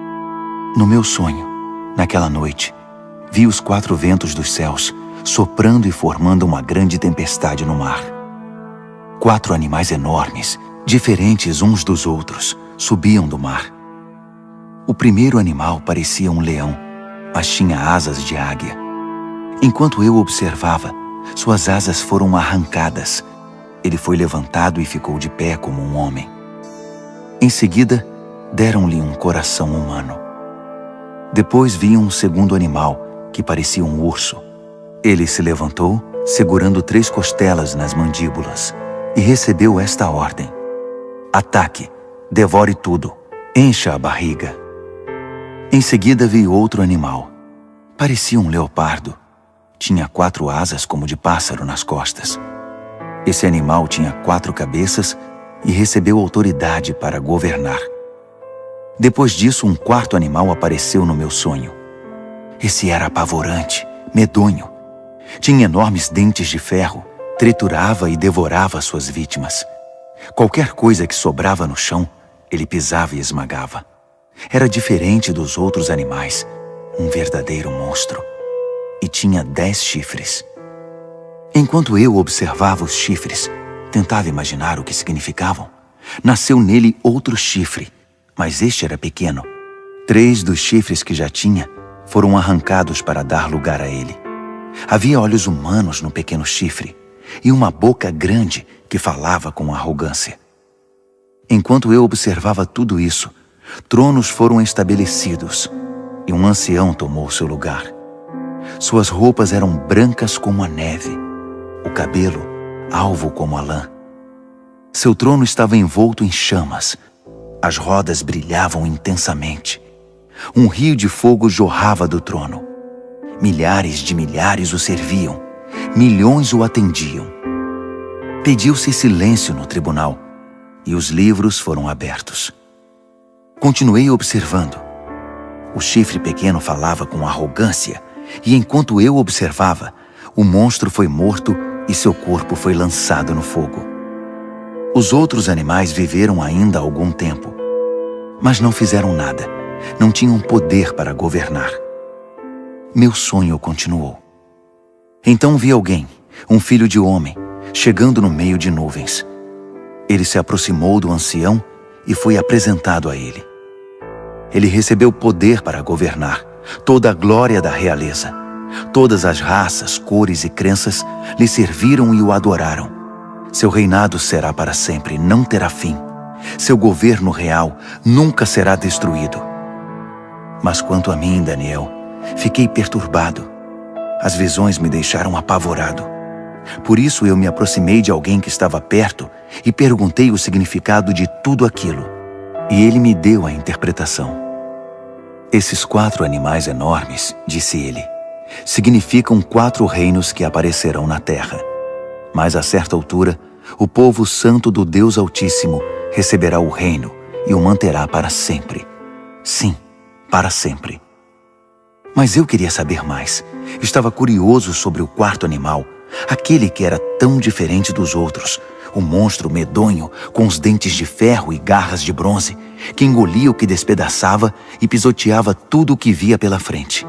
No meu sonho, naquela noite, vi os quatro ventos dos céus soprando e formando uma grande tempestade no mar. Quatro animais enormes, diferentes uns dos outros, subiam do mar. O primeiro animal parecia um leão, mas tinha asas de águia. Enquanto eu observava, suas asas foram arrancadas. Ele foi levantado e ficou de pé como um homem. Em seguida, deram-lhe um coração humano. Depois vi um segundo animal, que parecia um urso. Ele se levantou, segurando três costelas nas mandíbulas, e recebeu esta ordem: ataque, devore tudo, encha a barriga. Em seguida vi outro animal. Parecia um leopardo. Tinha quatro asas como de pássaro nas costas. Esse animal tinha quatro cabeças e recebeu autoridade para governar. Depois disso, um quarto animal apareceu no meu sonho. Esse era apavorante, medonho. Tinha enormes dentes de ferro, triturava e devorava suas vítimas. Qualquer coisa que sobrava no chão, ele pisava e esmagava. Era diferente dos outros animais, um verdadeiro monstro. E tinha dez chifres. Enquanto eu observava os chifres, tentava imaginar o que significavam. Nasceu nele outro chifre, mas este era pequeno. Três dos chifres que já tinha foram arrancados para dar lugar a ele. Havia olhos humanos no pequeno chifre e uma boca grande que falava com arrogância. Enquanto eu observava tudo isso, tronos foram estabelecidos e um ancião tomou seu lugar. Suas roupas eram brancas como a neve, o cabelo alvo como a lã. Seu trono estava envolto em chamas, as rodas brilhavam intensamente. Um rio de fogo jorrava do trono. Milhares de milhares o serviam, milhões o atendiam. Pediu-se silêncio no tribunal e os livros foram abertos. Continuei observando. O chifre pequeno falava com arrogância e enquanto eu observava, o monstro foi morto e seu corpo foi lançado no fogo. Os outros animais viveram ainda algum tempo, mas não fizeram nada, não tinham poder para governar. Meu sonho continuou. Então vi alguém, um filho de homem, chegando no meio de nuvens. Ele se aproximou do ancião e foi apresentado a ele. Ele recebeu poder para governar, toda a glória da realeza. Todas as raças, cores e crenças lhe serviram e o adoraram. Seu reinado será para sempre, não terá fim. Seu governo real nunca será destruído. Mas quanto a mim, Daniel, fiquei perturbado. As visões me deixaram apavorado. Por isso eu me aproximei de alguém que estava perto e perguntei o significado de tudo aquilo. E ele me deu a interpretação. Esses quatro animais enormes, disse ele, significam quatro reinos que aparecerão na terra. Mas a certa altura, o povo santo do Deus Altíssimo receberá o reino e o manterá para sempre. Sim, para sempre. Mas eu queria saber mais. Estava curioso sobre o quarto animal, aquele que era tão diferente dos outros, o monstro medonho com os dentes de ferro e garras de bronze, que engolia o que despedaçava e pisoteava tudo o que via pela frente.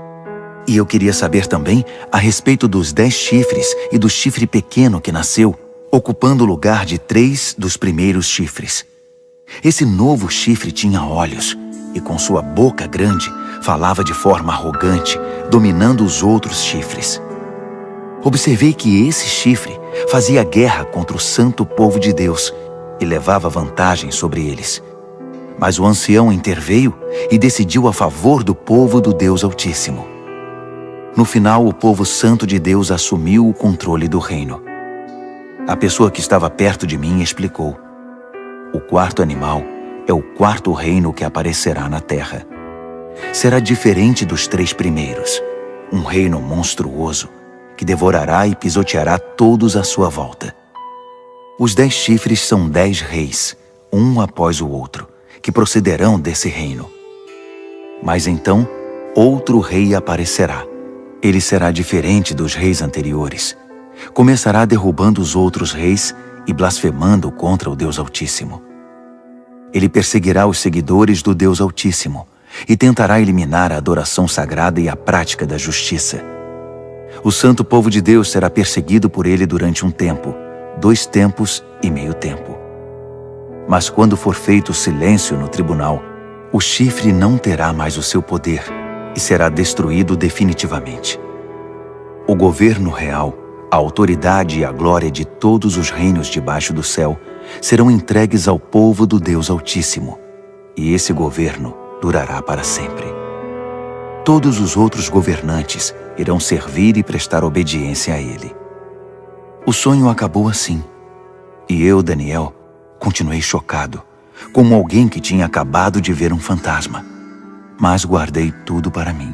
E eu queria saber também a respeito dos dez chifres e do chifre pequeno que nasceu, ocupando o lugar de três dos primeiros chifres. Esse novo chifre tinha olhos e com sua boca grande falava de forma arrogante, dominando os outros chifres. Observei que esse chifre fazia guerra contra o santo povo de Deus e levava vantagem sobre eles. Mas o ancião interveio e decidiu a favor do povo do Deus Altíssimo. No final, o povo santo de Deus assumiu o controle do reino. A pessoa que estava perto de mim explicou: o quarto animal é o quarto reino que aparecerá na terra. Será diferente dos três primeiros, um reino monstruoso que devorará e pisoteará todos à sua volta. Os dez chifres são dez reis, um após o outro, que procederão desse reino. Mas então, outro rei aparecerá. Ele será diferente dos reis anteriores. Começará derrubando os outros reis e blasfemando contra o Deus Altíssimo. Ele perseguirá os seguidores do Deus Altíssimo e tentará eliminar a adoração sagrada e a prática da justiça. O santo povo de Deus será perseguido por ele durante um tempo, dois tempos e meio tempo. Mas quando for feito silêncio no tribunal, o chifre não terá mais o seu poder e será destruído definitivamente. O governo real, a autoridade e a glória de todos os reinos debaixo do céu serão entregues ao povo do Deus Altíssimo, e esse governo durará para sempre. Todos os outros governantes irão servir e prestar obediência a ele. O sonho acabou assim, e eu, Daniel, continuei chocado, como alguém que tinha acabado de ver um fantasma, mas guardei tudo para mim.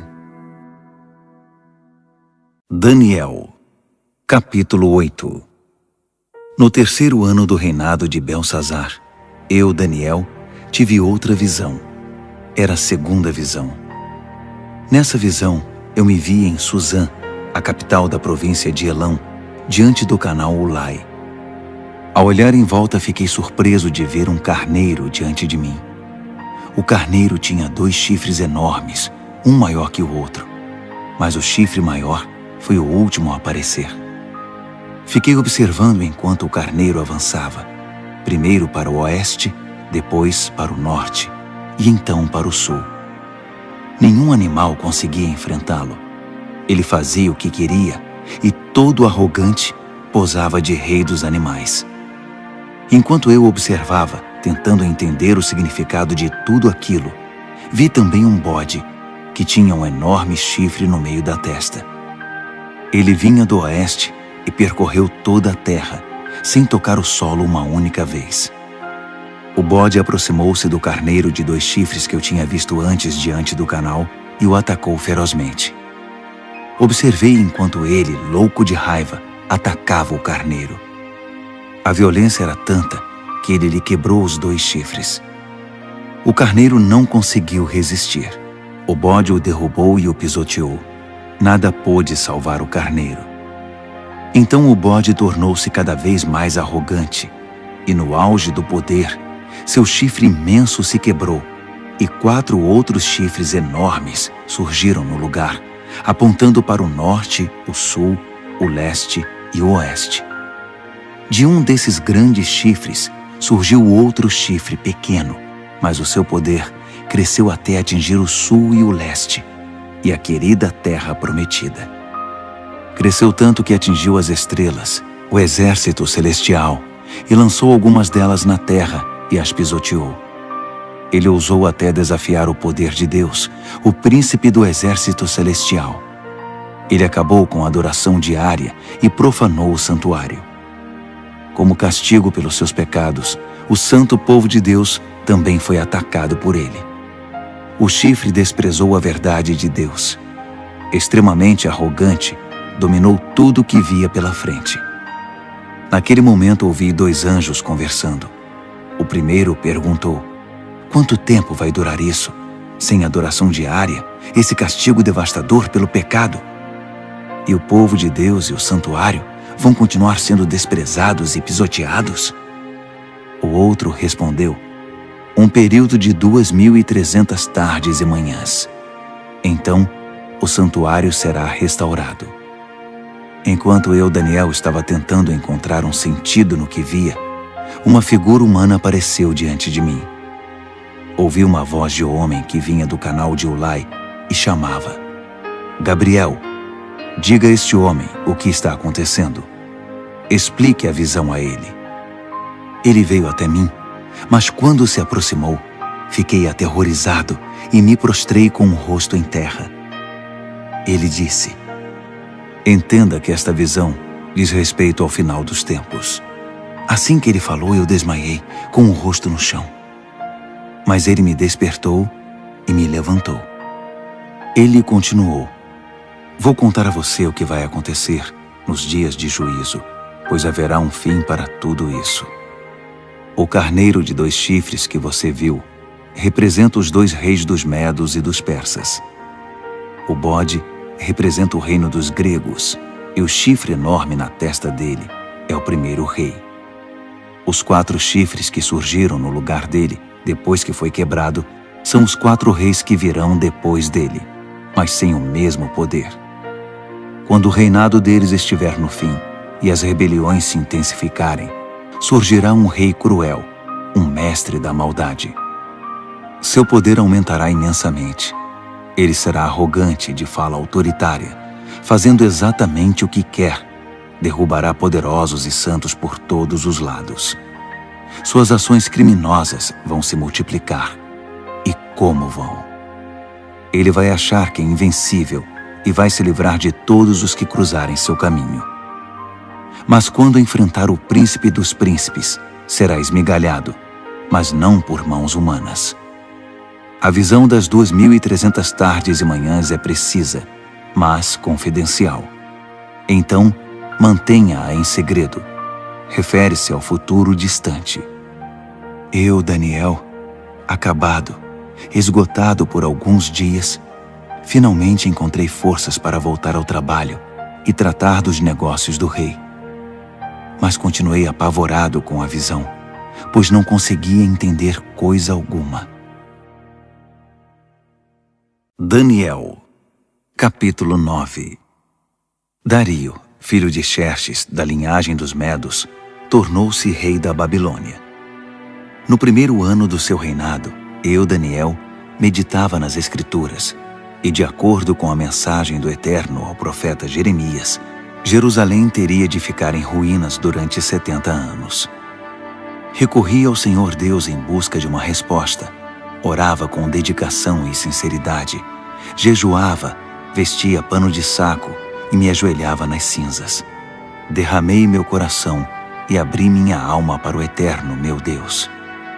Daniel, capítulo oito. No terceiro ano do reinado de Belsazar, eu, Daniel, tive outra visão. Era a segunda visão. Nessa visão, eu me vi em Suzã, a capital da província de Elão, diante do canal Ulai. Ao olhar em volta, fiquei surpreso de ver um carneiro diante de mim. O carneiro tinha dois chifres enormes, um maior que o outro, mas o chifre maior foi o último a aparecer. Fiquei observando enquanto o carneiro avançava, primeiro para o oeste, depois para o norte e então para o sul. Nenhum animal conseguia enfrentá-lo. Ele fazia o que queria e, todo arrogante, posava de rei dos animais. Enquanto eu observava, tentando entender o significado de tudo aquilo, vi também um bode, que tinha um enorme chifre no meio da testa. Ele vinha do oeste e percorreu toda a terra, sem tocar o solo uma única vez. O bode aproximou-se do carneiro de dois chifres que eu tinha visto antes diante do canal e o atacou ferozmente. Observei enquanto ele, louco de raiva, atacava o carneiro. A violência era tanta que ele lhe quebrou os dois chifres. O carneiro não conseguiu resistir. O bode o derrubou e o pisoteou. Nada pôde salvar o carneiro. Então o bode tornou-se cada vez mais arrogante, e no auge do poder, seu chifre imenso se quebrou, e quatro outros chifres enormes surgiram no lugar, apontando para o norte, o sul, o leste e o oeste. De um desses grandes chifres surgiu outro chifre pequeno, mas o seu poder cresceu até atingir o sul e o leste, e a querida terra prometida. Cresceu tanto que atingiu as estrelas, o exército celestial, e lançou algumas delas na terra e as pisoteou. Ele ousou até desafiar o poder de Deus, o príncipe do exército celestial. Ele acabou com a adoração diária e profanou o santuário. Como castigo pelos seus pecados, o santo povo de Deus também foi atacado por ele. O chifre desprezou a verdade de Deus. Extremamente arrogante, dominou tudo o que via pela frente. Naquele momento ouvi dois anjos conversando. O primeiro perguntou: quanto tempo vai durar isso? Sem adoração diária, esse castigo devastador pelo pecado? E o povo de Deus e o santuário vão continuar sendo desprezados e pisoteados? O outro respondeu: um período de duas mil e trezentas tardes e manhãs. Então, o santuário será restaurado. Enquanto eu, Daniel, estava tentando encontrar um sentido no que via, uma figura humana apareceu diante de mim. Ouvi uma voz de homem que vinha do canal de Ulai e chamava: Gabriel, diga a este homem o que está acontecendo. Explique a visão a ele. Ele veio até mim, mas quando se aproximou, fiquei aterrorizado e me prostrei com o rosto em terra. Ele disse: Entenda que esta visão diz respeito ao final dos tempos. Assim que ele falou, eu desmaiei, com o rosto no chão. Mas ele me despertou e me levantou. Ele continuou: vou contar a você o que vai acontecer nos dias de juízo, pois haverá um fim para tudo isso. O carneiro de dois chifres que você viu representa os dois reis dos medos e dos persas. O bode representa o reino dos gregos, e o chifre enorme na testa dele é o primeiro rei. Os quatro chifres que surgiram no lugar dele, depois que foi quebrado, são os quatro reis que virão depois dele, mas sem o mesmo poder. Quando o reinado deles estiver no fim e as rebeliões se intensificarem, surgirá um rei cruel, um mestre da maldade. Seu poder aumentará imensamente. Ele será arrogante, de fala autoritária, fazendo exatamente o que quer. Derrubará poderosos e santos por todos os lados. Suas ações criminosas vão se multiplicar. E como vão? Ele vai achar que é invencível e vai se livrar de todos os que cruzarem seu caminho. Mas quando enfrentar o príncipe dos príncipes, será esmigalhado, mas não por mãos humanas. A visão das duas mil e trezentas tardes e manhãs é precisa, mas confidencial. Então, mantenha-a em segredo. Refere-se ao futuro distante. Eu, Daniel, acabado, esgotado por alguns dias, finalmente encontrei forças para voltar ao trabalho e tratar dos negócios do rei. Mas continuei apavorado com a visão, pois não conseguia entender coisa alguma. Daniel, capítulo nove. Dario, filho de Xerxes, da linhagem dos Medos, tornou-se rei da Babilônia. No primeiro ano do seu reinado, eu, Daniel, meditava nas Escrituras, e de acordo com a mensagem do Eterno ao profeta Jeremias, Jerusalém teria de ficar em ruínas durante setenta anos. Recorri ao Senhor Deus em busca de uma resposta, orava com dedicação e sinceridade, jejuava, vestia pano de saco e me ajoelhava nas cinzas. Derramei meu coração e abri minha alma para o Eterno, meu Deus.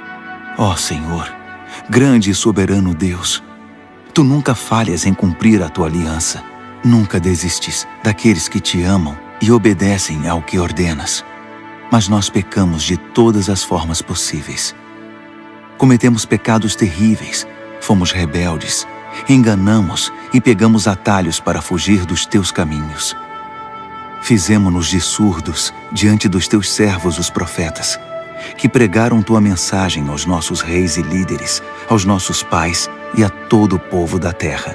Ó Senhor, grande e soberano Deus, Tu nunca falhas em cumprir a Tua aliança. Nunca desistes daqueles que Te amam e obedecem ao que ordenas. Mas nós pecamos de todas as formas possíveis. Cometemos pecados terríveis, fomos rebeldes, enganamos e pegamos atalhos para fugir dos Teus caminhos. Fizemo-nos de surdos diante dos Teus servos, os profetas, que pregaram Tua mensagem aos nossos reis e líderes, aos nossos pais e a todo o povo da terra.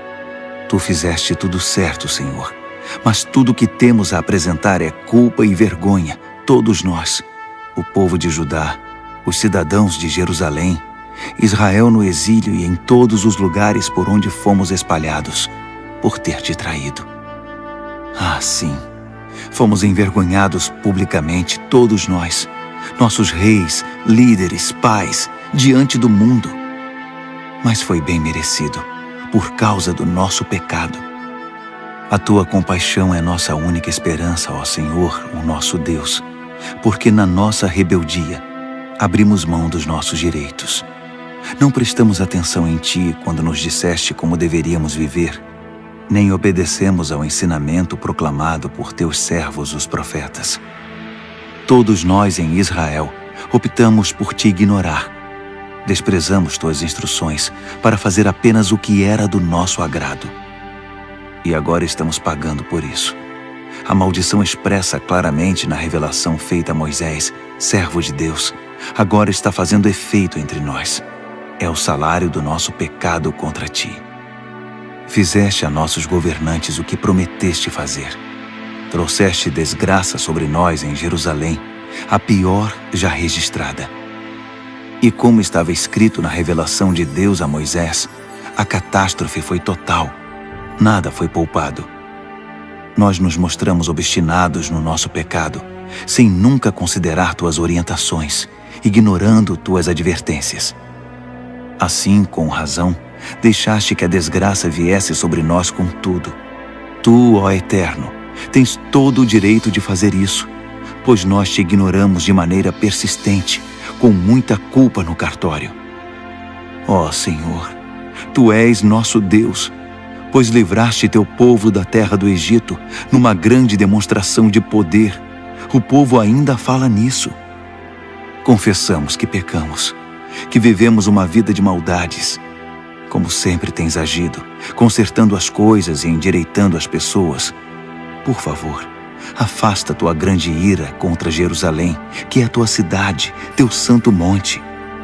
Tu fizeste tudo certo, Senhor, mas tudo que temos a apresentar é culpa e vergonha, todos nós, o povo de Judá, os cidadãos de Jerusalém, Israel no exílio e em todos os lugares por onde fomos espalhados, por ter te traído. Ah, sim, fomos envergonhados publicamente, todos nós, nossos reis, líderes, pais, diante do mundo. Mas foi bem merecido, por causa do nosso pecado. A Tua compaixão é nossa única esperança, ó Senhor, o nosso Deus, porque na nossa rebeldia abrimos mão dos nossos direitos. Não prestamos atenção em Ti quando nos disseste como deveríamos viver, nem obedecemos ao ensinamento proclamado por Teus servos, os profetas. Todos nós em Israel optamos por Te ignorar. Desprezamos Tuas instruções para fazer apenas o que era do nosso agrado. E agora estamos pagando por isso. A maldição expressa claramente na revelação feita a Moisés, servo de Deus, agora está fazendo efeito entre nós. É o salário do nosso pecado contra Ti. Fizeste a nossos governantes o que prometeste fazer. Trouxeste desgraça sobre nós em Jerusalém, a pior já registrada. E como estava escrito na revelação de Deus a Moisés, a catástrofe foi total. Nada foi poupado. Nós nos mostramos obstinados no nosso pecado, sem nunca considerar Tuas orientações, ignorando Tuas advertências. Assim, com razão, deixaste que a desgraça viesse sobre nós com tudo. Tu, ó Eterno, Tens todo o direito de fazer isso, pois nós te ignoramos de maneira persistente, com muita culpa no cartório. Ó Senhor, Tu és nosso Deus, pois livraste Teu povo da terra do Egito numa grande demonstração de poder. O povo ainda fala nisso. Confessamos que pecamos, que vivemos uma vida de maldades. Como sempre tens agido, consertando as coisas e endireitando as pessoas. Por favor, afasta Tua grande ira contra Jerusalém, que é a Tua cidade, Teu santo monte.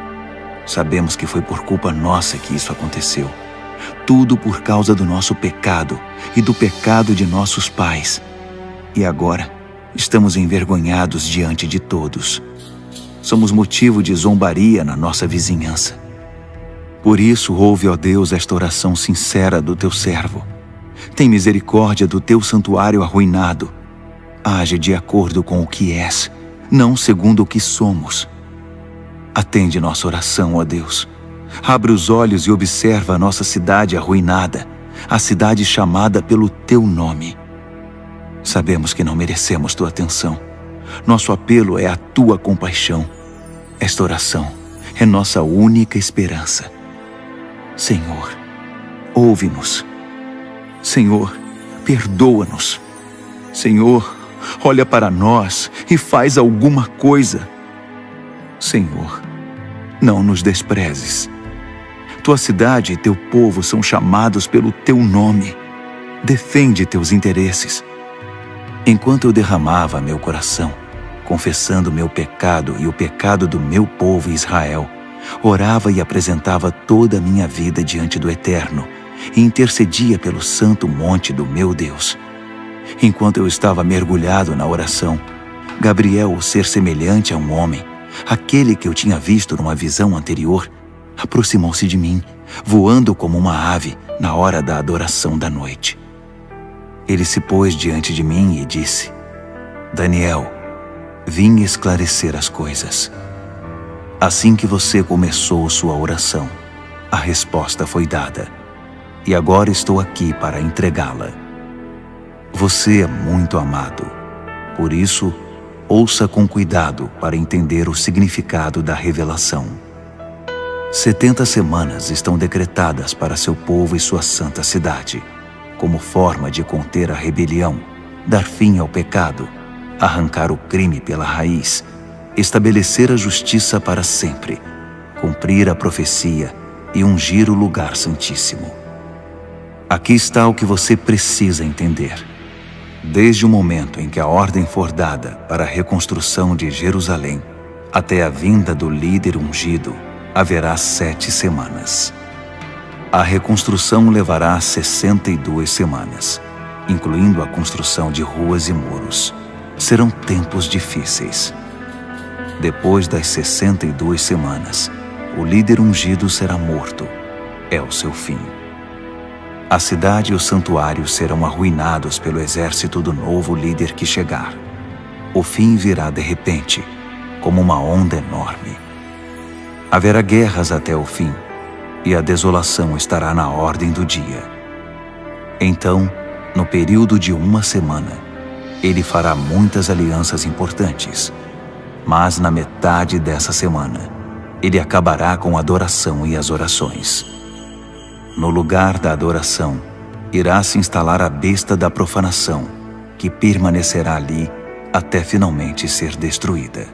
Sabemos que foi por culpa nossa que isso aconteceu. Tudo por causa do nosso pecado e do pecado de nossos pais. E agora, estamos envergonhados diante de todos. Somos motivo de zombaria na nossa vizinhança. Por isso, ouve, ó Deus, esta oração sincera do Teu servo. Tem misericórdia do Teu santuário arruinado. Age de acordo com o que és, não segundo o que somos. Atende nossa oração, ó Deus. Abre os olhos e observa a nossa cidade arruinada, a cidade chamada pelo Teu nome. Sabemos que não merecemos Tua atenção. Nosso apelo é a Tua compaixão. Esta oração é nossa única esperança. Senhor, ouve-nos. Senhor, perdoa-nos. Senhor, olha para nós e faz alguma coisa. Senhor, não nos desprezes. Tua cidade e Teu povo são chamados pelo Teu nome. Defende Teus interesses. Enquanto eu derramava meu coração, confessando meu pecado e o pecado do meu povo Israel, orava e apresentava toda a minha vida diante do Eterno e intercedia pelo santo monte do meu Deus. Enquanto eu estava mergulhado na oração, Gabriel, o ser semelhante a um homem, aquele que eu tinha visto numa visão anterior, aproximou-se de mim, voando como uma ave na hora da adoração da noite. Ele se pôs diante de mim e disse: Daniel, vim esclarecer as coisas. Assim que você começou sua oração, a resposta foi dada, e agora estou aqui para entregá-la. Você é muito amado, por isso, ouça com cuidado para entender o significado da revelação. Setenta semanas estão decretadas para seu povo e sua santa cidade, como forma de conter a rebelião, dar fim ao pecado, arrancar o crime pela raiz, estabelecer a justiça para sempre, cumprir a profecia e ungir o lugar santíssimo. Aqui está o que você precisa entender. Desde o momento em que a ordem for dada para a reconstrução de Jerusalém, até a vinda do líder ungido, haverá sete semanas. A reconstrução levará sessenta e duas semanas, incluindo a construção de ruas e muros. Serão tempos difíceis. Depois das sessenta e duas semanas, o líder ungido será morto. É o seu fim. A cidade e o santuário serão arruinados pelo exército do novo líder que chegar. O fim virá de repente, como uma onda enorme. Haverá guerras até o fim, e a desolação estará na ordem do dia. Então, no período de uma semana, ele fará muitas alianças importantes. Mas na metade dessa semana, ele acabará com a adoração e as orações. No lugar da adoração, irá se instalar a besta da profanação, que permanecerá ali até finalmente ser destruída.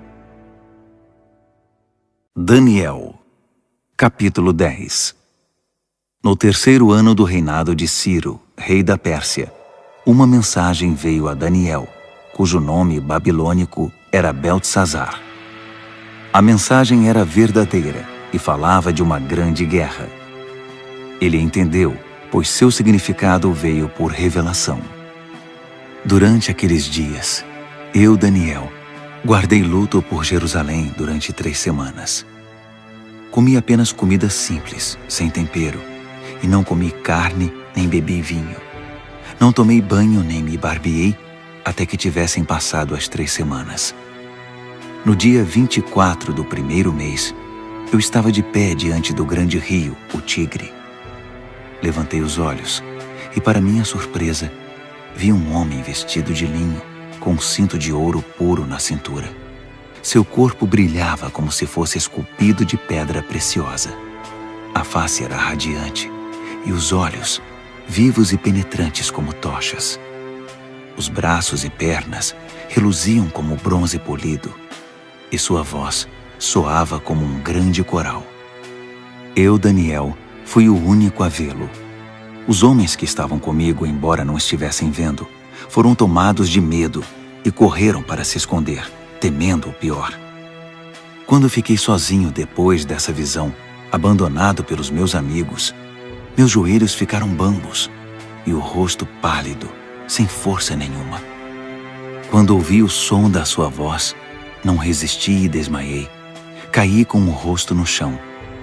Daniel, capítulo dez. No terceiro ano do reinado de Ciro, rei da Pérsia, uma mensagem veio a Daniel, cujo nome babilônico era Beltesazar. A mensagem era verdadeira e falava de uma grande guerra. Ele entendeu, pois seu significado veio por revelação. Durante aqueles dias, eu, Daniel, guardei luto por Jerusalém durante três semanas. Comi apenas comida simples, sem tempero, e não comi carne nem bebi vinho. Não tomei banho nem me barbeei até que tivessem passado as três semanas. No dia vinte e quatro do primeiro mês, eu estava de pé diante do grande rio, o Tigre. Levantei os olhos e, para minha surpresa, vi um homem vestido de linho, com um cinto de ouro puro na cintura. Seu corpo brilhava como se fosse esculpido de pedra preciosa. A face era radiante e os olhos, vivos e penetrantes como tochas. Os braços e pernas reluziam como bronze polido e sua voz soava como um grande coral. Eu, Daniel, fui o único a vê-lo. Os homens que estavam comigo, embora não estivessem vendo, foram tomados de medo e correram para se esconder, temendo o pior. Quando fiquei sozinho depois dessa visão, abandonado pelos meus amigos, meus joelhos ficaram bambos e o rosto pálido, sem força nenhuma. Quando ouvi o som da sua voz, não resisti e desmaiei. Caí com o rosto no chão.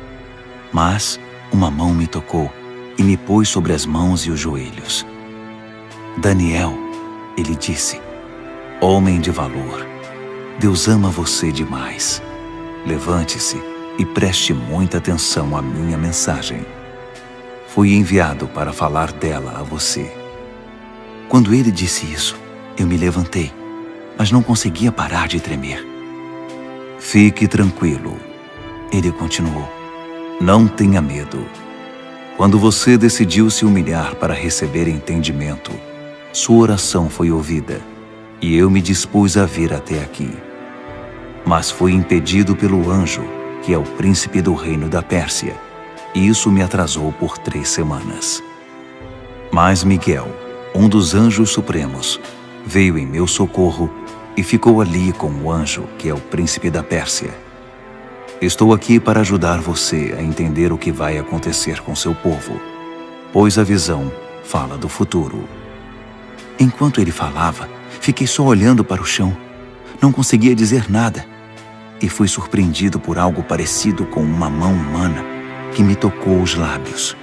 Mas uma mão me tocou e me pôs sobre as mãos e os joelhos. Daniel, ele disse, homem de valor, Deus ama você demais. Levante-se e preste muita atenção à minha mensagem. Fui enviado para falar dela a você. Quando ele disse isso, eu me levantei, mas não conseguia parar de tremer. Fique tranquilo, ele continuou. Não tenha medo. Quando você decidiu se humilhar para receber entendimento, sua oração foi ouvida, e eu me dispus a vir até aqui. Mas fui impedido pelo anjo, que é o príncipe do reino da Pérsia, e isso me atrasou por três semanas. Mas Miguel, um dos anjos supremos, veio em meu socorro e ficou ali com o anjo, que é o príncipe da Pérsia. Estou aqui para ajudar você a entender o que vai acontecer com seu povo, pois a visão fala do futuro. Enquanto ele falava, fiquei só olhando para o chão. Não conseguia dizer nada. E fui surpreendido por algo parecido com uma mão humana que me tocou os lábios.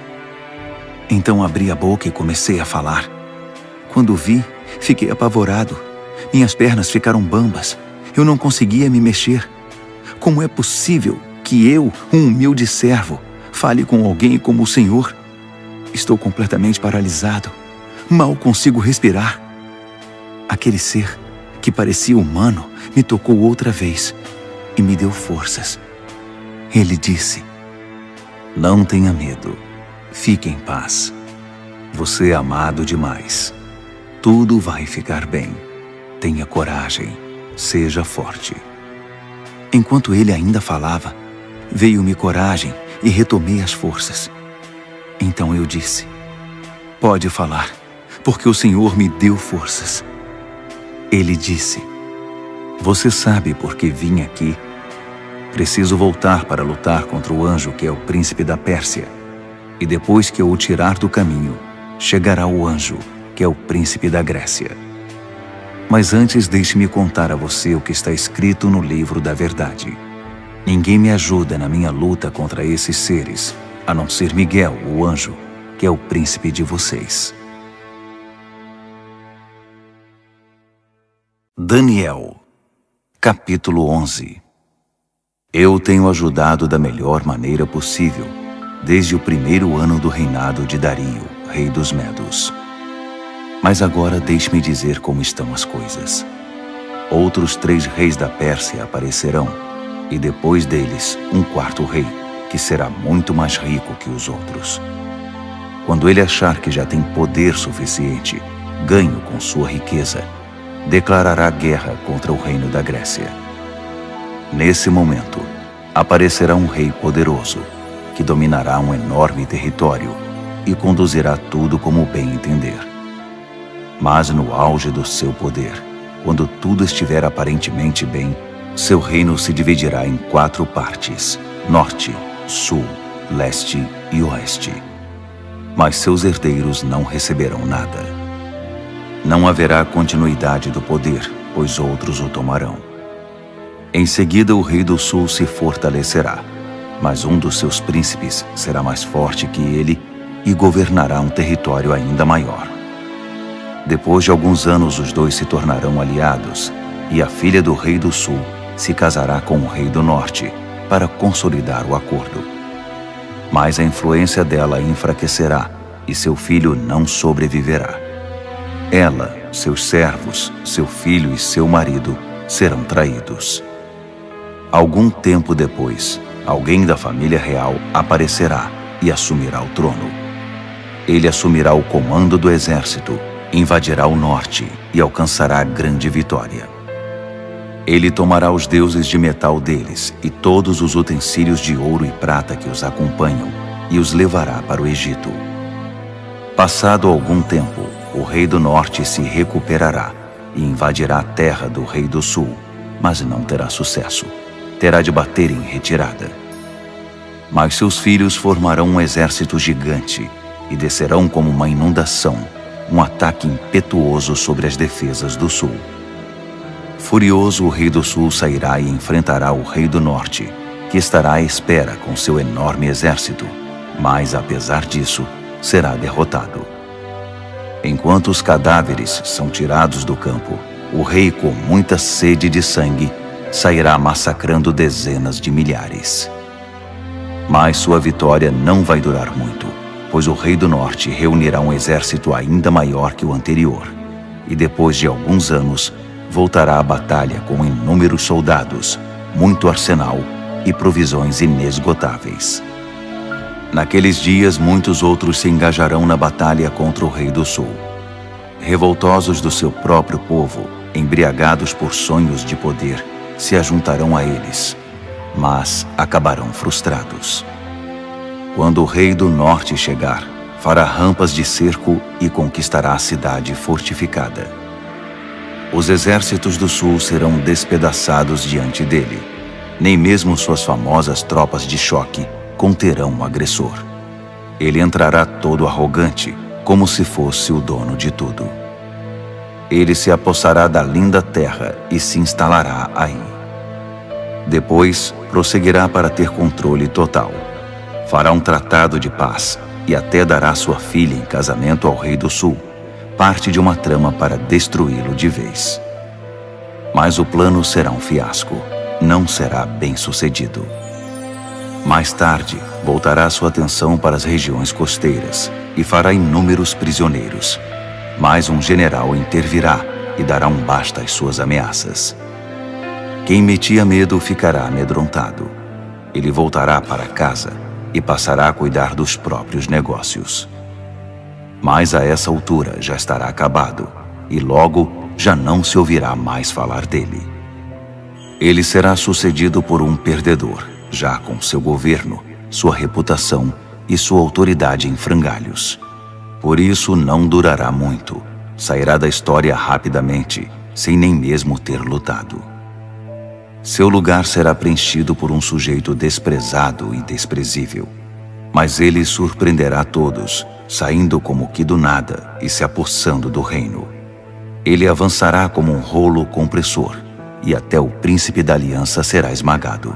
Então abri a boca e comecei a falar. Quando vi, fiquei apavorado. Minhas pernas ficaram bambas. Eu não conseguia me mexer. Como é possível que eu, um humilde servo, fale com alguém como o Senhor? Estou completamente paralisado. Mal consigo respirar. Aquele ser, que parecia humano, me tocou outra vez e me deu forças. Ele disse, não tenha medo. Fique em paz. Você é amado demais. Tudo vai ficar bem. Tenha coragem. Seja forte. Enquanto ele ainda falava, veio-me coragem e retomei as forças. Então eu disse, pode falar, porque o Senhor me deu forças. Ele disse, você sabe por que vim aqui? Preciso voltar para lutar contra o anjo que é o príncipe da Pérsia. E depois que eu o tirar do caminho, chegará o anjo que é o príncipe da Grécia. Mas antes deixe-me contar a você o que está escrito no livro da verdade. Ninguém me ajuda na minha luta contra esses seres, a não ser Miguel, o anjo, que é o príncipe de vocês. Daniel, capítulo onze. Eu tenho ajudado da melhor maneira possível, desde o primeiro ano do reinado de Dario, rei dos Medos. Mas agora deixe-me dizer como estão as coisas. Outros três reis da Pérsia aparecerão, e depois deles um quarto rei, que será muito mais rico que os outros. Quando ele achar que já tem poder suficiente, ganho com sua riqueza, declarará guerra contra o reino da Grécia. Nesse momento, aparecerá um rei poderoso, que dominará um enorme território e conduzirá tudo como bem entender. Mas no auge do seu poder, quando tudo estiver aparentemente bem, seu reino se dividirá em quatro partes: norte, sul, leste e oeste. Mas seus herdeiros não receberão nada. Não haverá continuidade do poder, pois outros o tomarão. Em seguida, o rei do sul se fortalecerá, mas um dos seus príncipes será mais forte que ele e governará um território ainda maior. Depois de alguns anos, os dois se tornarão aliados, e a filha do rei do sul se casará com o rei do norte para consolidar o acordo. Mas a influência dela enfraquecerá, e seu filho não sobreviverá. ela, seus servos, seu filho e seu marido serão traídos. Algum tempo depois, alguém da família real aparecerá e assumirá o trono. Ele assumirá o comando do exército, invadirá o norte e alcançará grande vitória. Ele tomará os deuses de metal deles e todos os utensílios de ouro e prata que os acompanham e os levará para o Egito. Passado algum tempo, o rei do norte se recuperará e invadirá a terra do rei do sul, mas não terá sucesso. Terá de bater em retirada. Mas seus filhos formarão um exército gigante e descerão como uma inundação, um ataque impetuoso sobre as defesas do sul. Furioso, o rei do sul sairá e enfrentará o rei do norte, que estará à espera com seu enorme exército, mas, apesar disso, será derrotado. Enquanto os cadáveres são tirados do campo, o rei, com muita sede de sangue, sairá massacrando dezenas de milhares. Mas sua vitória não vai durar muito, pois o rei do norte reunirá um exército ainda maior que o anterior, e depois de alguns anos, voltará à batalha com inúmeros soldados, muito arsenal e provisões inesgotáveis. Naqueles dias, muitos outros se engajarão na batalha contra o rei do sul. Revoltosos do seu próprio povo, embriagados por sonhos de poder, se ajuntarão a eles, mas acabarão frustrados. Quando o rei do norte chegar, fará rampas de cerco e conquistará a cidade fortificada. Os exércitos do sul serão despedaçados diante dele. Nem mesmo suas famosas tropas de choque conterão o agressor. Ele entrará todo arrogante, como se fosse o dono de tudo. Ele se apossará da linda terra e se instalará aí. Depois, prosseguirá para ter controle total. Fará um tratado de paz e até dará sua filha em casamento ao rei do sul, parte de uma trama para destruí-lo de vez. Mas o plano será um fiasco, não será bem sucedido. Mais tarde, voltará sua atenção para as regiões costeiras e fará inúmeros prisioneiros. Mas um general intervirá e dará um basta às suas ameaças. Quem metia medo ficará amedrontado. Ele voltará para casa e passará a cuidar dos próprios negócios. Mas a essa altura já estará acabado, e logo já não se ouvirá mais falar dele. Ele será sucedido por um perdedor, já com seu governo, sua reputação e sua autoridade em frangalhos. Por isso não durará muito, sairá da história rapidamente, sem nem mesmo ter lutado. Seu lugar será preenchido por um sujeito desprezado e desprezível. Mas ele surpreenderá todos, saindo como que do nada e se apossando do reino. Ele avançará como um rolo compressor, e até o príncipe da aliança será esmagado.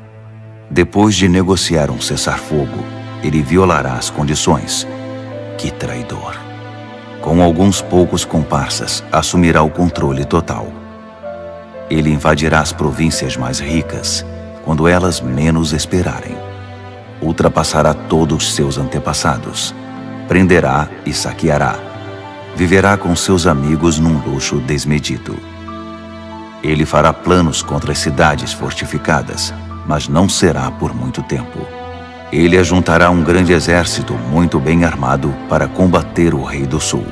Depois de negociar um cessar-fogo, ele violará as condições. Que traidor! Com alguns poucos comparsas, assumirá o controle total. Ele invadirá as províncias mais ricas, quando elas menos esperarem. Ultrapassará todos seus antepassados. Prenderá e saqueará. Viverá com seus amigos num luxo desmedido. Ele fará planos contra as cidades fortificadas, mas não será por muito tempo. Ele ajuntará um grande exército muito bem armado para combater o rei do sul.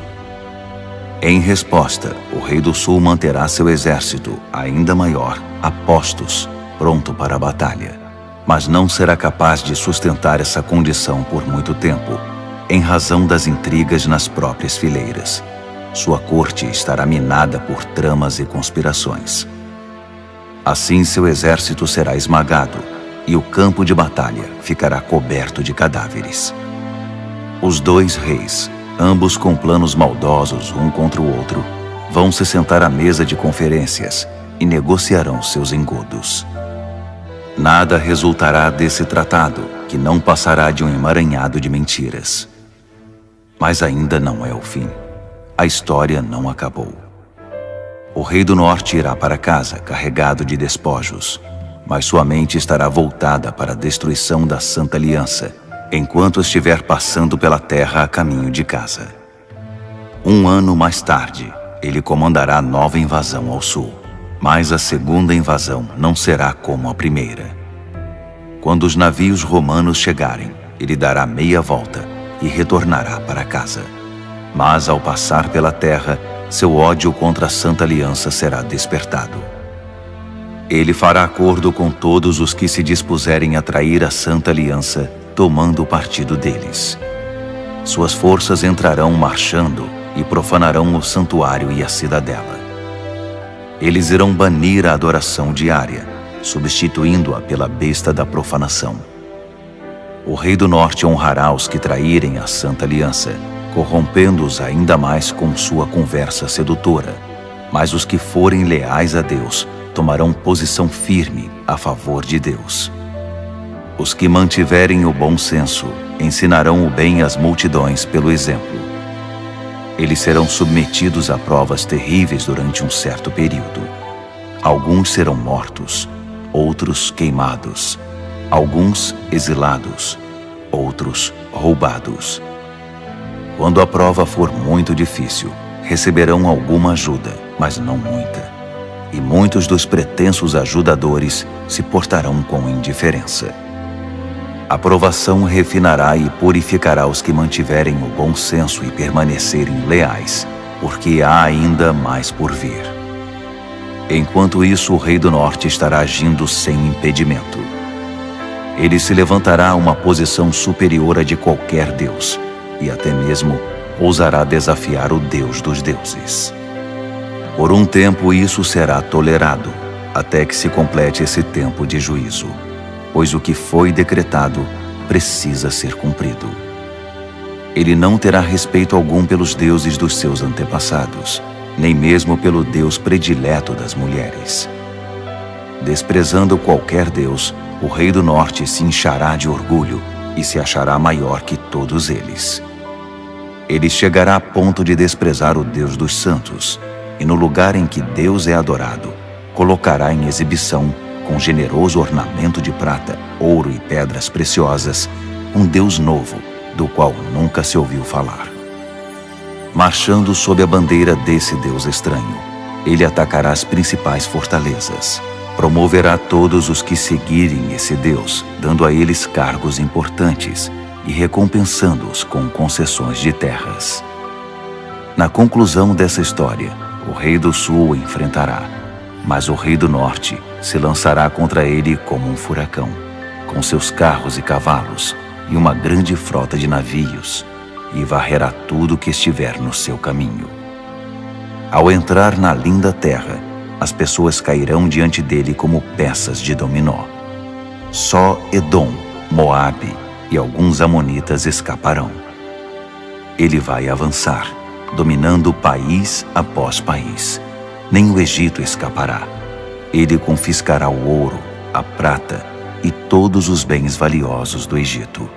Em resposta, o rei do sul manterá seu exército, ainda maior, a postos, pronto para a batalha. Mas não será capaz de sustentar essa condição por muito tempo, em razão das intrigas nas próprias fileiras. Sua corte estará minada por tramas e conspirações. Assim seu exército será esmagado, e o campo de batalha ficará coberto de cadáveres. Os dois reis, ambos com planos maldosos um contra o outro, vão se sentar à mesa de conferências e negociarão seus engodos. Nada resultará desse tratado, que não passará de um emaranhado de mentiras. Mas ainda não é o fim. A história não acabou. O rei do norte irá para casa carregado de despojos, mas sua mente estará voltada para a destruição da Santa Aliança, enquanto estiver passando pela terra a caminho de casa. Um ano mais tarde, ele comandará nova invasão ao sul. Mas a segunda invasão não será como a primeira. Quando os navios romanos chegarem, ele dará meia volta e retornará para casa. Mas ao passar pela terra, seu ódio contra a Santa Aliança será despertado. Ele fará acordo com todos os que se dispuserem a trair a Santa Aliança, tomando o partido deles. Suas forças entrarão marchando e profanarão o santuário e a cidadela. Eles irão banir a adoração diária, substituindo-a pela besta da profanação. O rei do norte honrará os que traírem a Santa Aliança, corrompendo-os ainda mais com sua conversa sedutora. Mas os que forem leais a Deus tomarão posição firme a favor de Deus. Os que mantiverem o bom senso ensinarão o bem às multidões pelo exemplo. Eles serão submetidos a provas terríveis durante um certo período. Alguns serão mortos, outros queimados, alguns exilados, outros roubados. Quando a prova for muito difícil, receberão alguma ajuda, mas não muita. E muitos dos pretensos ajudadores se portarão com indiferença. A provação refinará e purificará os que mantiverem o bom senso e permanecerem leais, porque há ainda mais por vir. Enquanto isso, o rei do norte estará agindo sem impedimento. Ele se levantará a uma posição superior à de qualquer deus, e até mesmo ousará desafiar o Deus dos deuses. Por um tempo isso será tolerado, até que se complete esse tempo de juízo. Pois o que foi decretado precisa ser cumprido. Ele não terá respeito algum pelos deuses dos seus antepassados, nem mesmo pelo Deus predileto das mulheres. Desprezando qualquer Deus, o rei do norte se inchará de orgulho e se achará maior que todos eles. Ele chegará a ponto de desprezar o Deus dos santos, e no lugar em que Deus é adorado, colocará em exibição, com generoso ornamento de prata, ouro e pedras preciosas, um Deus novo, do qual nunca se ouviu falar. Marchando sob a bandeira desse Deus estranho, ele atacará as principais fortalezas. Promoverá todos os que seguirem esse Deus, dando a eles cargos importantes e recompensando-os com concessões de terras. Na conclusão dessa história, o rei do sul o enfrentará, mas o rei do norte se lançará contra ele como um furacão, com seus carros e cavalos e uma grande frota de navios, e varrerá tudo que estiver no seu caminho. Ao entrar na linda terra, as pessoas cairão diante dele como peças de dominó. Só Edom, Moabe e alguns amonitas escaparão. Ele vai avançar, dominando país após país. Nem o Egito escapará. Ele confiscará o ouro, a prata e todos os bens valiosos do Egito.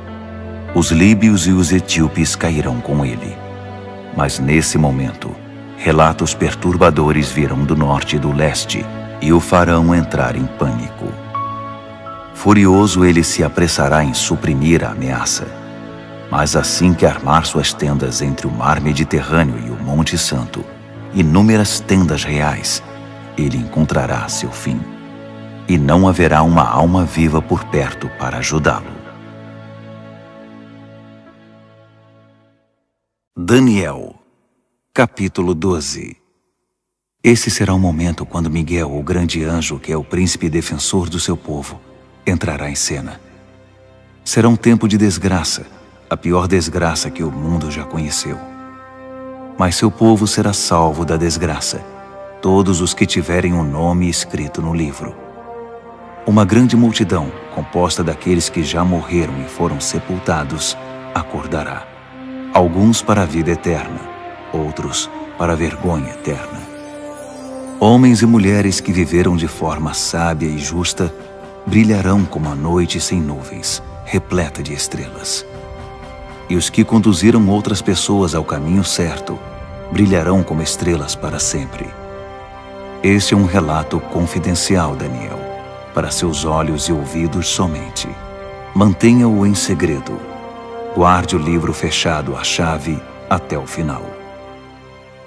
Os líbios e os etíopes cairão com ele. Mas nesse momento, relatos perturbadores virão do norte e do leste e o farão entrar em pânico. Furioso, ele se apressará em suprimir a ameaça. Mas assim que armar suas tendas entre o mar Mediterrâneo e o Monte Santo, inúmeras tendas reais, ele encontrará seu fim. E não haverá uma alma viva por perto para ajudá-lo. Daniel, capítulo doze. Esse será o momento quando Miguel, o grande anjo, que é o príncipe defensor do seu povo, entrará em cena. Será um tempo de desgraça, a pior desgraça que o mundo já conheceu. Mas seu povo será salvo da desgraça, todos os que tiverem o nome escrito no livro. Uma grande multidão, composta daqueles que já morreram e foram sepultados, acordará. Alguns para a vida eterna, outros para a vergonha eterna. Homens e mulheres que viveram de forma sábia e justa brilharão como a noite sem nuvens, repleta de estrelas. E os que conduziram outras pessoas ao caminho certo brilharão como estrelas para sempre. Este é um relato confidencial, Daniel, para seus olhos e ouvidos somente. Mantenha-o em segredo. Guarde o livro fechado à chave até o final.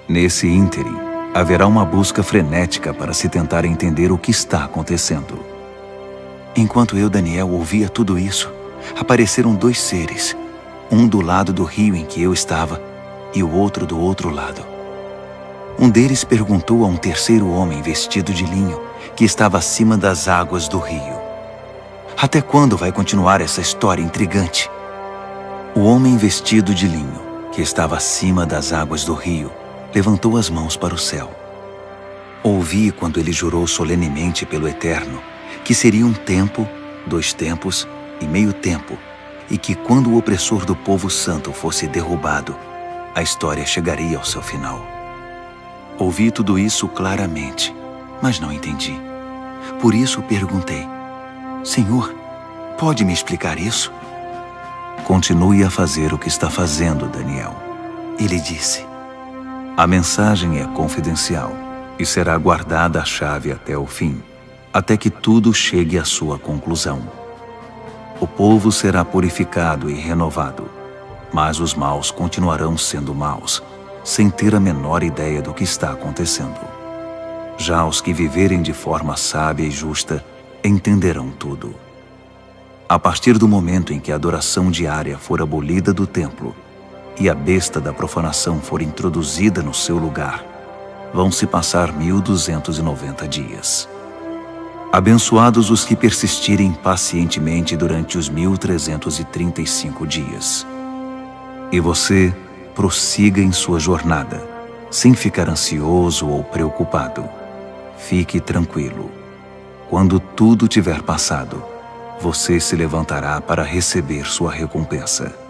Nesse ínterim, haverá uma busca frenética para se tentar entender o que está acontecendo. Enquanto eu, Daniel, ouvia tudo isso, apareceram dois seres, um do lado do rio em que eu estava e o outro do outro lado. Um deles perguntou a um terceiro homem vestido de linho que estava acima das águas do rio: até quando vai continuar essa história intrigante? O homem vestido de linho, que estava acima das águas do rio, levantou as mãos para o céu. Ouvi quando ele jurou solenemente pelo Eterno que seria um tempo, dois tempos e meio tempo, e que quando o opressor do povo santo fosse derrubado, a história chegaria ao seu final. Ouvi tudo isso claramente, mas não entendi. Por isso perguntei: Senhor, pode me explicar isso? Continue a fazer o que está fazendo, Daniel. Ele disse: a mensagem é confidencial e será guardada a chave até o fim, até que tudo chegue à sua conclusão. O povo será purificado e renovado, mas os maus continuarão sendo maus, sem ter a menor ideia do que está acontecendo. Já os que viverem de forma sábia e justa entenderão tudo. A partir do momento em que a adoração diária for abolida do templo e a besta da profanação for introduzida no seu lugar, vão se passar mil duzentos e noventa dias. Abençoados os que persistirem pacientemente durante os mil trezentos e trinta e cinco dias. E você prossiga em sua jornada, sem ficar ansioso ou preocupado. Fique tranquilo. Quando tudo tiver passado, você se levantará para receber sua recompensa.